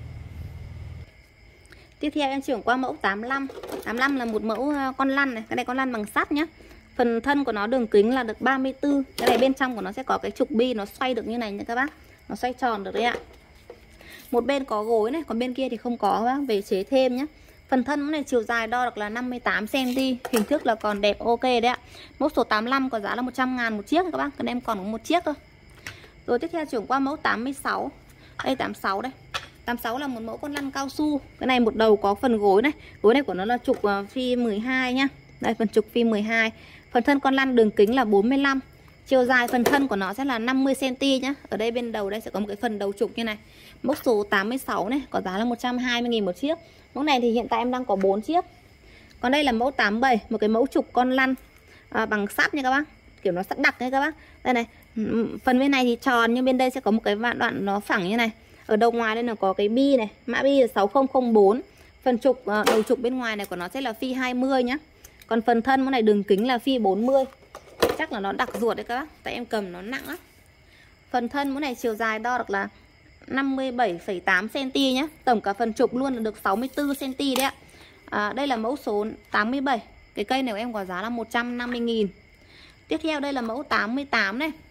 Tiếp theo em chuyển qua mẫu tám mươi lăm. tám mươi lăm là một mẫu con lăn này, cái này con lăn bằng sắt nhá. Phần thân của nó đường kính là được ba mươi tư. Cái này bên trong của nó sẽ có cái trục bi nó xoay được như này nha các bác. Nó xoay tròn được đấy ạ. Một bên có gối này, còn bên kia thì không có các bác, về chế thêm nhá. Phần thân này chiều dài đo được là năm mươi tám xăng ti mét, hình thức là còn đẹp ok đấy ạ. Mẫu số tám mươi lăm có giá là một trăm ngàn một chiếc các bác, còn em còn có một chiếc thôi. Rồi tiếp theo chuyển qua mẫu tám mươi sáu. Đây tám mươi sáu đây. tám mươi sáu là một mẫu con lăn cao su. Cái này một đầu có phần gối này. Gối này của nó là trục phi mười hai nhá. Đây phần trục phi mười hai. Phần thân con lăn đường kính là bốn mươi lăm. Chiều dài phần thân của nó sẽ là năm mươi xăng ti mét nhá. Ở đây bên đầu đây sẽ có một cái phần đầu trục như này. Mốc số tám mươi sáu này, có giá là một trăm hai mươi nghìn một chiếc. Mẫu này thì hiện tại em đang có bốn chiếc. Còn đây là mẫu tám mươi bảy, một cái mẫu trục con lăn à, bằng sắt nha các bác. Kiểu nó sắt đặc nha các bác. Đây này, phần bên này thì tròn, nhưng bên đây sẽ có một cái đoạn nó phẳng như này. Ở đầu ngoài đây là có cái bi này, mã bi là sáu không không bốn. Phần trục đầu trục bên ngoài này của nó sẽ là phi hai mươi nhá. Còn phần thân mẫu này đường kính là phi bốn mươi. Chắc là nó đặc ruột đấy các bác, tại em cầm nó nặng lắm. Phần thân mẫu này chiều dài đo được là năm mươi bảy phẩy tám xăng ti mét nhá. Tổng cả phần trục luôn là được sáu mươi tư xăng ti mét đấy ạ. À, đây là mẫu số tám mươi bảy. Cái cây này của em có giá là một trăm năm mươi nghìn. Tiếp theo đây là mẫu tám mươi tám này.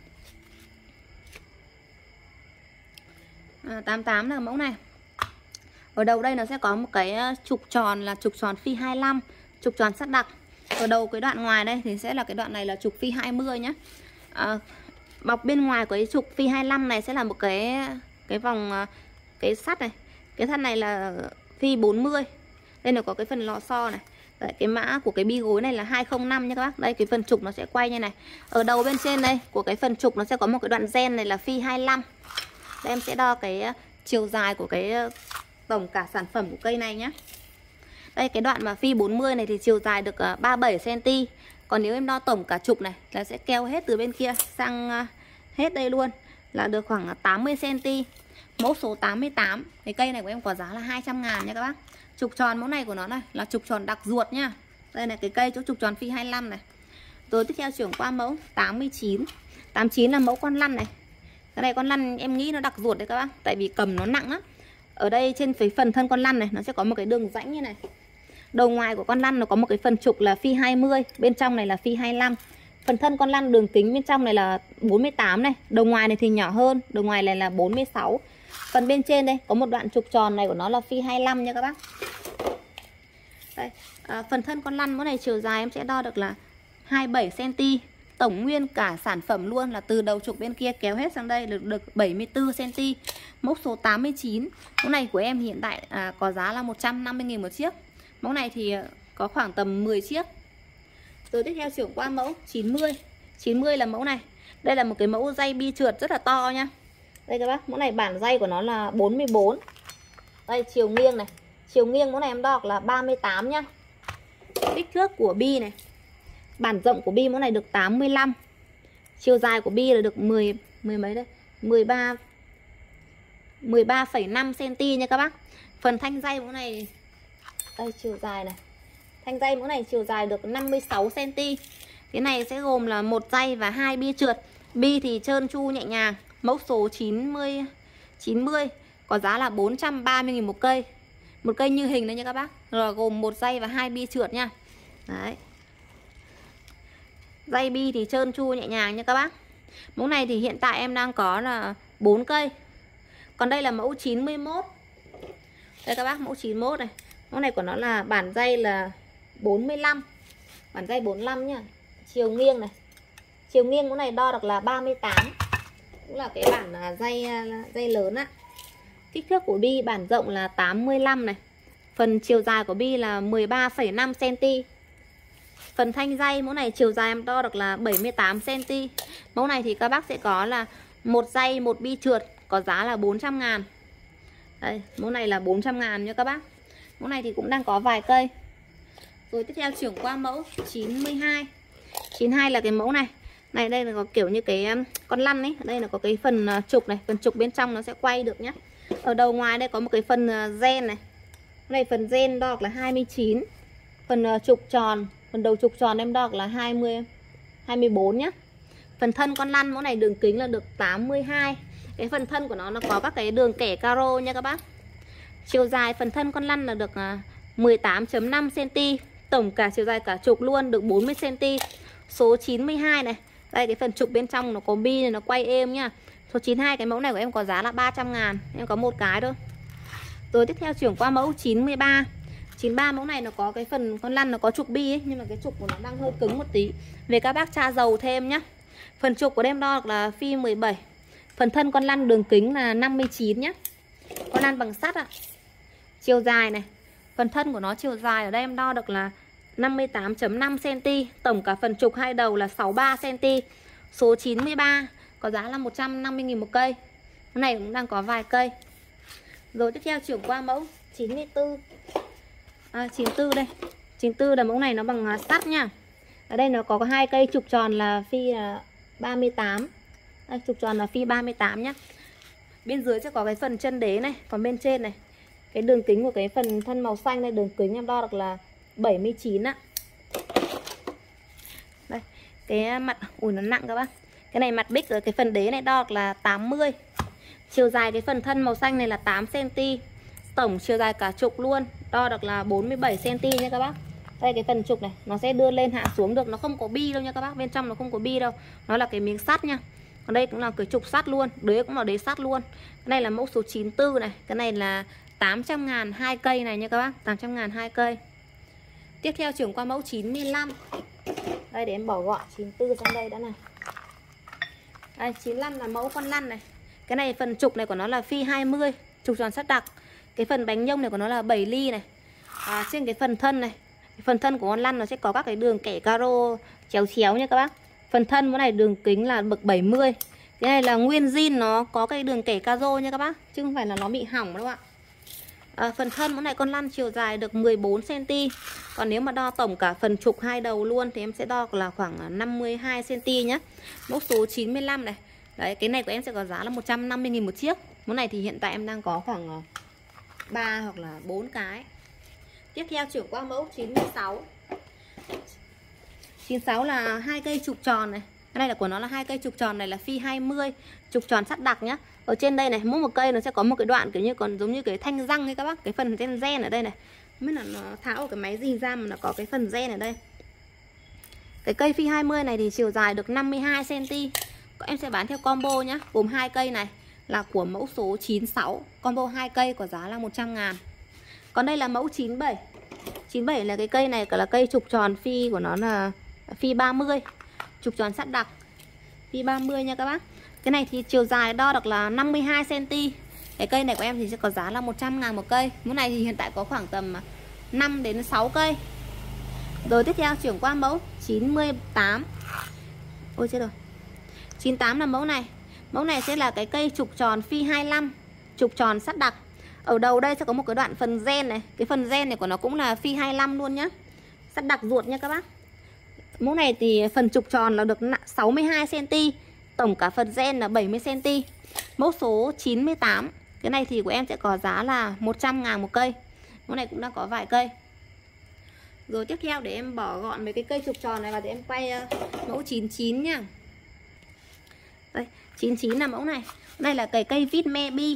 À, tám mươi tám là mẫu này. Ở đầu đây nó sẽ có một cái trục tròn là trục tròn phi hai mươi lăm, trục tròn sắt đặc. Ở đầu cái đoạn ngoài đây thì sẽ là cái đoạn này là trục phi hai mươi nhá. À, bọc bên ngoài của cái trục phi hai mươi lăm này sẽ là một cái cái vòng cái sắt này. Cái thân này là phi bốn mươi. Đây là có cái phần lò xo này. Đấy, cái mã của cái bi gối này là hai không năm nha các bác. Đây cái phần trục nó sẽ quay như này. Ở đầu bên trên đây của cái phần trục nó sẽ có một cái đoạn gen này là phi hai mươi lăm. Đây em sẽ đo cái chiều dài của cái tổng cả sản phẩm của cây này nhé. Đây cái đoạn mà phi bốn mươi này thì chiều dài được ba mươi bảy xăng ti mét. Còn nếu em đo tổng cả trục này là sẽ keo hết từ bên kia sang hết đây luôn là được khoảng tám mươi xăng ti mét. Mẫu số tám mươi tám. Cái cây này của em có giá là hai trăm ngàn nha các bác. Trục tròn mẫu này của nó này là trục tròn đặc ruột nhá. Đây là cái cây chỗ trục tròn phi hai mươi lăm này. Rồi tiếp theo chuyển qua mẫu tám mươi chín. tám mươi chín là mẫu con lăn này. Cái này con lăn em nghĩ nó đặc ruột đấy các bác, tại vì cầm nó nặng á. Ở đây trên phía phần thân con lăn này nó sẽ có một cái đường rãnh như này. Đầu ngoài của con lăn nó có một cái phần trục là phi hai mươi, bên trong này là phi hai mươi lăm. Phần thân con lăn đường kính bên trong này là bốn mươi tám này, đầu ngoài này thì nhỏ hơn, đầu ngoài này là bốn mươi sáu. Phần bên trên đây có một đoạn trục tròn này của nó là phi hai mươi lăm nha các bác. Đây, à, phần thân con lăn mẫu này chiều dài em sẽ đo được là hai mươi bảy xăng ti mét. Tổng nguyên cả sản phẩm luôn là từ đầu trục bên kia kéo hết sang đây được được bảy mươi tư xăng ti mét. Mẫu số tám mươi chín. Mẫu này của em hiện tại à, có giá là một trăm năm mươi nghìn một chiếc. Mẫu này thì có khoảng tầm mười chiếc. Rồi tiếp theo chuyển qua mẫu chín mươi. chín mươi là mẫu này. Đây là một cái mẫu dây bi trượt rất là to nha. Đây các bác, mẫu này bản dây của nó là bốn mươi bốn. Đây chiều nghiêng này. Chiều nghiêng mẫu này em đo là ba mươi tám nhá. Kích thước của bi này. Bản rộng của bi mẫu này được tám mươi lăm. Chiều dài của bi là được mười mười mấy đây, mười ba mười ba phẩy năm xăng ti mét nha các bác. Phần thanh dây mẫu này đây chiều dài này. Thanh dây mẫu này chiều dài được năm mươi sáu xăng ti mét. Cái này sẽ gồm là một dây và hai bi trượt. Bi thì trơn tru nhẹ nhàng. Mẫu số chín mươi chín mươi có giá là bốn trăm ba mươi nghìn một cây. Một cây như hình đấy nha các bác. Rồi gồm một dây và hai bi trượt nha. Đấy. Dây bi thì trơn tru nhẹ nhàng nha các bác. Mẫu này thì hiện tại em đang có là bốn cây. Còn đây là mẫu chín mươi mốt. Đây các bác, mẫu chín mươi mốt này. Mẫu này của nó là bản dây là bốn mươi lăm. Bản dây bốn mươi lăm nhá. Chiều nghiêng này. Chiều nghiêng mẫu này đo được là ba mươi tám. Cũng là cái bản là dây dây lớn á. Kích thước của bi bản rộng là tám mươi lăm này. Phần chiều dài của bi là mười ba phẩy năm xăng ti mét. Phần thanh dây mẫu này chiều dài em đo được là bảy mươi tám xăng ti mét. Mẫu này thì các bác sẽ có là một dây một bi trượt, có giá là bốn trăm ngàn. Đây, mẫu này là bốn trăm ngàn nha các bác. Mẫu này thì cũng đang có vài cây. Rồi tiếp theo chuyển qua mẫu chín mươi hai. chín mươi hai là cái mẫu này. Này đây là có kiểu như cái con lăn ấy. Đây là có cái phần trục này. Phần trục bên trong nó sẽ quay được nhá. Ở đầu ngoài đây có một cái phần gen này. Đây phần gen đo là hai mươi chín. Phần trục tròn, phần đầu trục tròn em đo là hai mươi, hai mươi bốn nhá. Phần thân con lăn mẫu này đường kính là được tám mươi hai. Cái phần thân của nó nó có các cái đường kẻ caro nha các bác. Chiều dài phần thân con lăn là được mười tám phẩy năm xăng ti mét. Tổng cả chiều dài cả trục luôn được bốn mươi xăng ti mét. Số chín mươi hai này. Đây cái phần trục bên trong nó có bi này, nó quay êm nhá. Số chín mươi hai cái mẫu này của em có giá là ba trăm ngàn. Em có một cái thôi. Rồi tiếp theo chuyển qua mẫu chín mươi ba. chín mươi ba mẫu này nó có cái phần con lăn nó có trục bi ấy, nhưng mà cái trục của nó đang hơi cứng một tí. Về các bác tra dầu thêm nhá. Phần trục của em đo là phi mười bảy. Phần thân con lăn đường kính là năm mươi chín nhá. Con lăn bằng sắt ạ. Chiều dài này. Phần thân của nó chiều dài ở đây em đo được là năm mươi tám phẩy năm xăng ti mét. Tổng cả phần trục hai đầu là sáu mươi ba xăng ti mét. Số chín mươi ba có giá là một trăm năm mươi nghìn một cây. Cái này cũng đang có vài cây. Rồi tiếp theo chuyển qua mẫu chín mươi tư. À, chín mươi tư đây. chín mươi tư là mẫu này nó bằng sắt nha. Ở đây nó có hai cây trục tròn là phi là ba mươi tám. Đây, trục tròn là phi ba mươi tám nhá. Bên dưới sẽ có cái phần chân đế này. Còn bên trên này, cái đường kính của cái phần thân màu xanh này, đường kính em đo được là bảy mươi chín á. Đây, cái mặt, ui nó nặng các bác. Cái này mặt bích rồi, cái phần đế này đo được là tám mươi. Chiều dài cái phần thân màu xanh này là tám xăng ti mét. Tổng chiều dài cả trục luôn đo được là bốn mươi bảy xăng ti mét nha các bác. Đây cái phần trục này nó sẽ đưa lên hạ xuống được, nó không có bi đâu nha các bác. Bên trong nó không có bi đâu, nó là cái miếng sắt nha. Còn đây cũng là cái trục sắt luôn, đế cũng là đế sắt luôn. Cái này là mẫu số chín mươi tư này. Cái này là tám trăm ngàn hai cây này nha các bác. Tám trăm ngàn hai cây. Tiếp theo chuyển qua mẫu chín mươi lăm. Đây để em bỏ gọn chín mươi tư sang đây đã này. Đây chín mươi lăm là mẫu con lăn này. Cái này phần trục này của nó là phi hai mươi, trục tròn sắt đặc. Cái phần bánh nhông này của nó là bảy ly này. À, trên cái phần thân này, cái phần thân của con lăn nó sẽ có các cái đường kẻ caro chéo chéo nha các bác. Phần thân cái này đường kính là bậc bảy mươi. Cái này là nguyên zin, nó có cái đường kẻ caro nha các bác, chứ không phải là nó bị hỏng đâu ạ. À, phần thân cái này con lăn chiều dài được mười bốn xăng ti mét. Còn nếu mà đo tổng cả phần trục hai đầu luôn thì em sẽ đo là khoảng năm mươi hai xăng ti mét nhé. Mẫu số chín mươi lăm này. Đấy, cái này của em sẽ có giá là một trăm năm mươi nghìn một chiếc. Mẫu này thì hiện tại em đang có khoảng ba hoặc là bốn cái. Tiếp theo chuyển qua mẫu chín mươi sáu. chín mươi sáu là hai cây trục tròn này. Cái này là của nó là hai cây trục tròn này là phi hai mươi, trục tròn sắt đặc nhá. Ở trên đây này, mỗi một cây nó sẽ có một cái đoạn kiểu như còn giống như cái thanh răng ấy các bác, cái phần gen gen ở đây này. Không biết là nó tháo ở cái máy gì ra mà nó có cái phần gen ở đây. Cái cây phi hai mươi này thì chiều dài được năm mươi hai xăng ti mét. Em sẽ bán theo combo nhá, gồm hai cây này là của mẫu số chín mươi sáu, combo hai cây có giá là một trăm ngàn. Còn đây là mẫu chín mươi bảy. chín mươi bảy là cái cây này là cây trục tròn phi của nó là phi ba mươi, trục tròn sắt đặc, phi ba mươi nha các bác. Cái này thì chiều dài đo được là năm mươi hai xăng ti mét. Cái cây này của em thì sẽ có giá là một trăm ngàn một cây. Mẫu này thì hiện tại có khoảng tầm năm đến sáu cây. Rồi tiếp theo chuyển qua mẫu chín mươi tám. Ôi chết rồi. chín mươi tám là mẫu này. Mẫu này sẽ là cái cây trục tròn phi hai mươi lăm, trục tròn sắt đặc. Ở đầu đây sẽ có một cái đoạn phần gen này. Cái phần gen này của nó cũng là phi hai mươi lăm luôn nhá. Sắt đặc ruột nha các bác. Mẫu này thì phần trục tròn là được sáu mươi hai xăng ti mét. Tổng cả phần gen là bảy mươi xăng ti mét. Mẫu số chín mươi tám. Cái này thì của em sẽ có giá là một trăm ngàn một cây. Mẫu này cũng đang có vài cây. Rồi tiếp theo để em bỏ gọn mấy cái cây trục tròn này và để em quay uh, mẫu chín mươi chín nhá. Đây, chín mươi chín là mẫu này. Đây là cái cây vít me bi.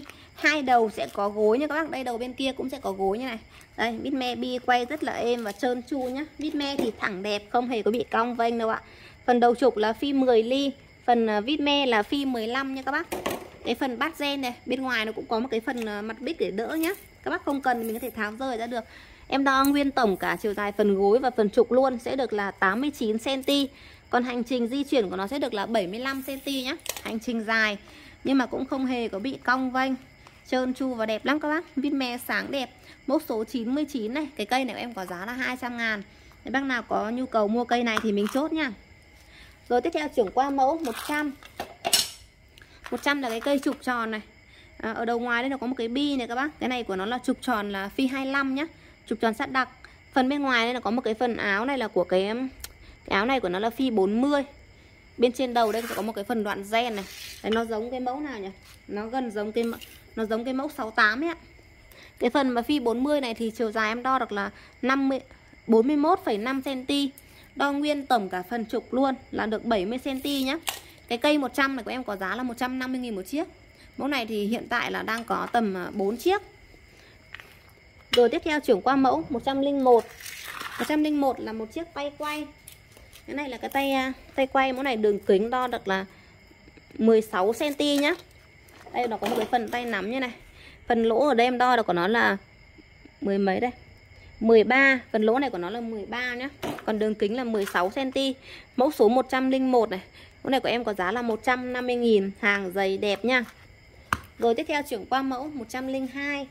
Hai đầu sẽ có gối nha các bác. Đây đầu bên kia cũng sẽ có gối như này. Đây, vít me bi quay rất là êm và trơn tru nhá. Vít me thì thẳng đẹp, không hề có bị cong vênh đâu ạ. Phần đầu trục là phi mười ly, phần vít me là phi mười lăm nha các bác. Cái phần bát gen này, bên ngoài nó cũng có một cái phần mặt bích để đỡ nhá. Các bác không cần thì mình có thể tháo rời ra được. Em đo nguyên tổng cả chiều dài phần gối và phần trục luôn sẽ được là tám mươi chín xăng-ti-mét. Còn hành trình di chuyển của nó sẽ được là bảy mươi lăm xăng-ti-mét nhá. Hành trình dài nhưng mà cũng không hề có bị cong vênh, trơn tru và đẹp lắm các bác. Vít me sáng đẹp. Mẫu số chín mươi chín này. Cái cây này của em có giá là hai trăm ngàn. Nếu bác nào có nhu cầu mua cây này thì mình chốt nha. Rồi tiếp theo chuyển qua mẫu một trăm. một trăm là cái cây trục tròn này. À, ở đầu ngoài đây nó có một cái bi này các bác. Cái này của nó là trục tròn là phi hai mươi lăm nhá. Trục tròn sắt đặc. Phần bên ngoài đây là có một cái phần áo này là của cái, cái áo này của nó là phi bốn mươi. Bên trên đầu đây sẽ có một cái phần đoạn gen này. Đấy, nó giống cái mẫu nào nhỉ? Nó gần giống cái nó giống cái mẫu sáu tám ấy ạ. Cái phần mà phi bốn mươi này thì chiều dài em đo được là năm mươi bốn mươi mốt phẩy năm xăng-ti-mét. Đo nguyên tổng cả phần trục luôn là được bảy mươi xăng-ti-mét nhá. Cái cây một trăm này của em có giá là một trăm năm mươi nghìn một chiếc. Mẫu này thì hiện tại là đang có tầm bốn chiếc. Rồi tiếp theo chuyển qua mẫu một trăm lẻ một. một trăm lẻ một là một chiếc tay quay. Cái này là cái tay tay quay, mẫu này đường kính đo được là mười sáu xăng-ti-mét nhá. Đây nó có một cái phần tay nắm như này. Phần lỗ ở đây em đo được của nó là mười mấy đây, mười ba. Phần lỗ này của nó là mười ba nhá. Còn đường kính là mười sáu xăng-ti-mét. Mẫu số một trăm lẻ một này. Mẫu này của em có giá là một trăm năm mươi nghìn. Hàng dày đẹp nha. Rồi tiếp theo chuyển qua mẫu một trăm lẻ hai.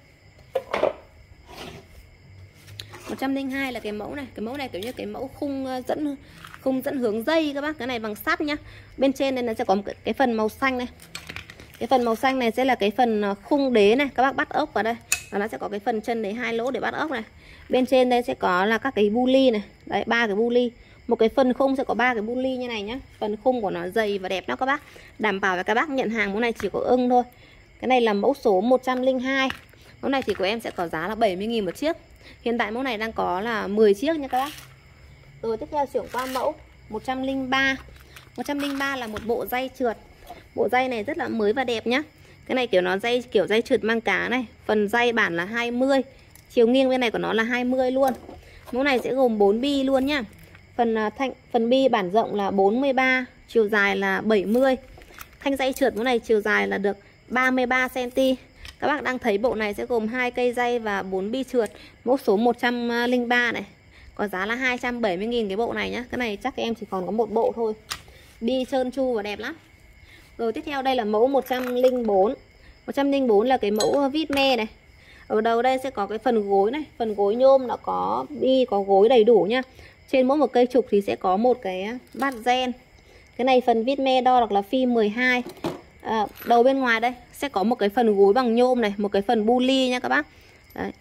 một trăm lẻ hai là cái mẫu này. Cái mẫu này kiểu như cái mẫu khung dẫn khung dẫn hướng dây các bác. Cái này bằng sắt nhá. Bên trên đây nó sẽ có một cái, cái phần màu xanh này. Cái phần màu xanh này sẽ là cái phần khung đế này. Các bác bắt ốc vào đây. Và nó sẽ có cái phần chân đấy, hai lỗ để bắt ốc này. Bên trên đây sẽ có là các cái bu ly này. Đấy, ba cái bu ly. Một cái phần khung sẽ có ba cái bu ly như này nhá. Phần khung của nó dày và đẹp lắm các bác. Đảm bảo là các bác nhận hàng mẫu này chỉ có ưng thôi. Cái này là mẫu số một trăm lẻ hai. Mẫu này thì của em sẽ có giá là bảy mươi nghìn một chiếc. Hiện tại mẫu này đang có là mười chiếc nha các bác. Rồi tiếp theo chuyển qua mẫu một trăm lẻ ba. một trăm lẻ ba là một bộ dây trượt. Bộ dây này rất là mới và đẹp nhá. Cái này kiểu nó dây kiểu dây trượt mang cá này. Phần dây bản là hai mươi. Chiều nghiêng bên này của nó là hai mươi luôn. Mẫu này sẽ gồm bốn bi luôn nhá. Phần thanh phần bi bản rộng là bốn mươi ba, chiều dài là bảy mươi. Thanh dây trượt mẫu này chiều dài là được ba mươi ba xăng-ti-mét. Các bác đang thấy bộ này sẽ gồm hai cây dây và bốn bi trượt. Mẫu số một trăm lẻ ba này. Có giá là hai trăm bảy mươi nghìn cái bộ này nhá. Cái này chắc em chỉ còn có một bộ thôi. Bi trơn tru và đẹp lắm. Rồi tiếp theo đây là mẫu một trăm lẻ bốn. một trăm lẻ bốn là cái mẫu vít me này. Ở đầu đây sẽ có cái phần gối này. Phần gối nhôm nó có bi, có gối đầy đủ nha. Trên mỗi một cây trục thì sẽ có một cái bát gen. Cái này phần vít me đo được là phi mười hai. à, Đầu bên ngoài đây sẽ có một cái phần gối bằng nhôm này. Một cái phần bu ly nha các bác. Đấy.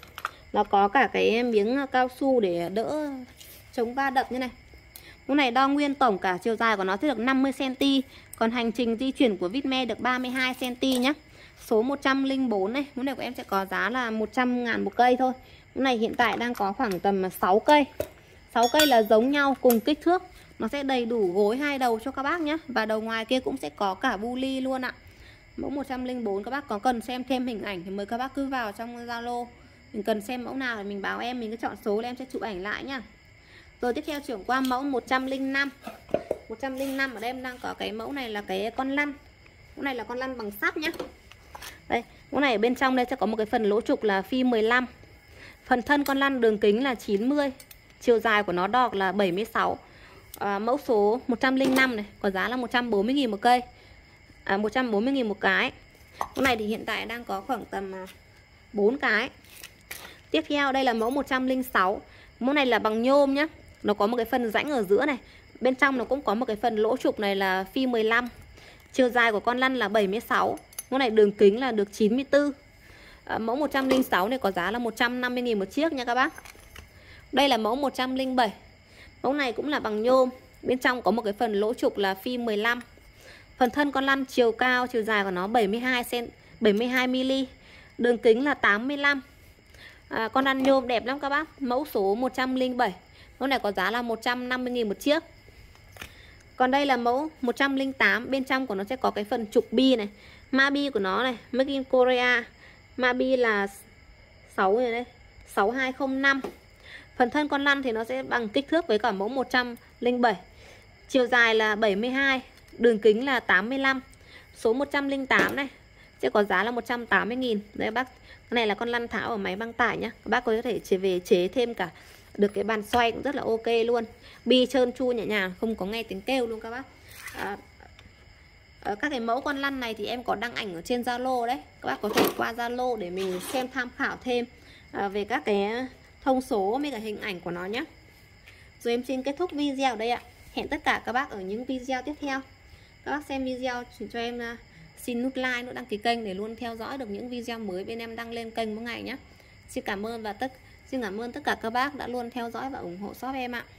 Nó có cả cái miếng cao su để đỡ chống va đập như này. Mẫu này đo nguyên tổng cả chiều dài của nó sẽ được năm mươi xăng-ti-mét. Còn hành trình di chuyển của vít me được ba mươi hai xăng-ti-mét nhé. Số một trăm lẻ bốn này. Mẫu này của em sẽ có giá là một trăm ngàn một cây thôi. Mẫu này hiện tại đang có khoảng tầm sáu cây. sáu cây là giống nhau cùng kích thước. Nó sẽ đầy đủ gối hai đầu cho các bác nhé. Và đầu ngoài kia cũng sẽ có cả bu ly luôn ạ. Mẫu một trăm lẻ bốn các bác có cần xem thêm hình ảnh thì mời các bác cứ vào trong Zalo. Mình cần xem mẫu nào thì mình báo em, mình cứ chọn số là em sẽ chụp ảnh lại nhá. Rồi tiếp theo chuyển qua mẫu một trăm lẻ năm. một trăm lẻ năm ở đây em đang có cái mẫu này là cái con lăn. Mẫu này là con lăn bằng sắt nhá. Đây, mẫu này ở bên trong đây sẽ có một cái phần lỗ trục là phi mười lăm. Phần thân con lăn đường kính là chín mươi. Chiều dài của nó đo là bảy mươi sáu. à, Mẫu số một trăm lẻ năm này có giá là một trăm bốn mươi nghìn một cây. à, một trăm bốn mươi nghìn một cái. Mẫu này thì hiện tại đang có khoảng tầm bốn cái. Tiếp theo đây là mẫu một trăm lẻ sáu. Mẫu này là bằng nhôm nhá. Nó có một cái phần rãnh ở giữa này. Bên trong nó cũng có một cái phần lỗ trục này là phi mười lăm. Chiều dài của con lăn là bảy mươi sáu. Mẫu này đường kính là được chín mươi tư. à, Mẫu một trăm lẻ sáu này có giá là một trăm năm mươi nghìn một chiếc nha các bác. Đây là mẫu một trăm lẻ bảy. Mẫu này cũng là bằng nhôm. Bên trong có một cái phần lỗ trục là phi mười lăm. Phần thân con lăn chiều cao, chiều dài của nó bảy mươi hai mi li mét. Đường kính là tám mươi lăm. à, Con lăn nhôm đẹp lắm các bác. Mẫu số một trăm lẻ bảy. Mẫu này có giá là một trăm năm mươi nghìn một chiếc. Còn đây là mẫu một trăm lẻ tám. Bên trong của nó sẽ có cái phần trục bi này. Mã bi của nó này, Make in Korea. Mã bi là sáu này đây, sáu hai không năm. Phần thân con lăn thì nó sẽ bằng kích thước với cả mẫu một trăm lẻ bảy. Chiều dài là bảy mươi hai, đường kính là tám mươi lăm. Số một trăm lẻ tám này sẽ có giá là một trăm tám mươi nghìn. Đấy bác, cái này là con lăn tháo ở máy băng tải nhá. Các bác có thể chế về chế thêm cả được cái bàn xoay cũng rất là ok luôn. Bi trơn tru nhẹ nhàng, không có nghe tiếng kêu luôn các bác. À, các cái mẫu con lăn này thì em có đăng ảnh ở trên Zalo đấy. Các bác có thể qua Zalo để mình xem tham khảo thêm à, về các cái thông số với cả hình ảnh của nó nhé. Rồi em xin kết thúc video ở đây ạ. Hẹn tất cả các bác ở những video tiếp theo. Các bác xem video cho em uh, xin nút like, nút đăng ký kênh để luôn theo dõi được những video mới bên em đăng lên kênh mỗi ngày nhé. Xin cảm ơn và tất xin cảm ơn tất cả các bác đã luôn theo dõi và ủng hộ shop em ạ.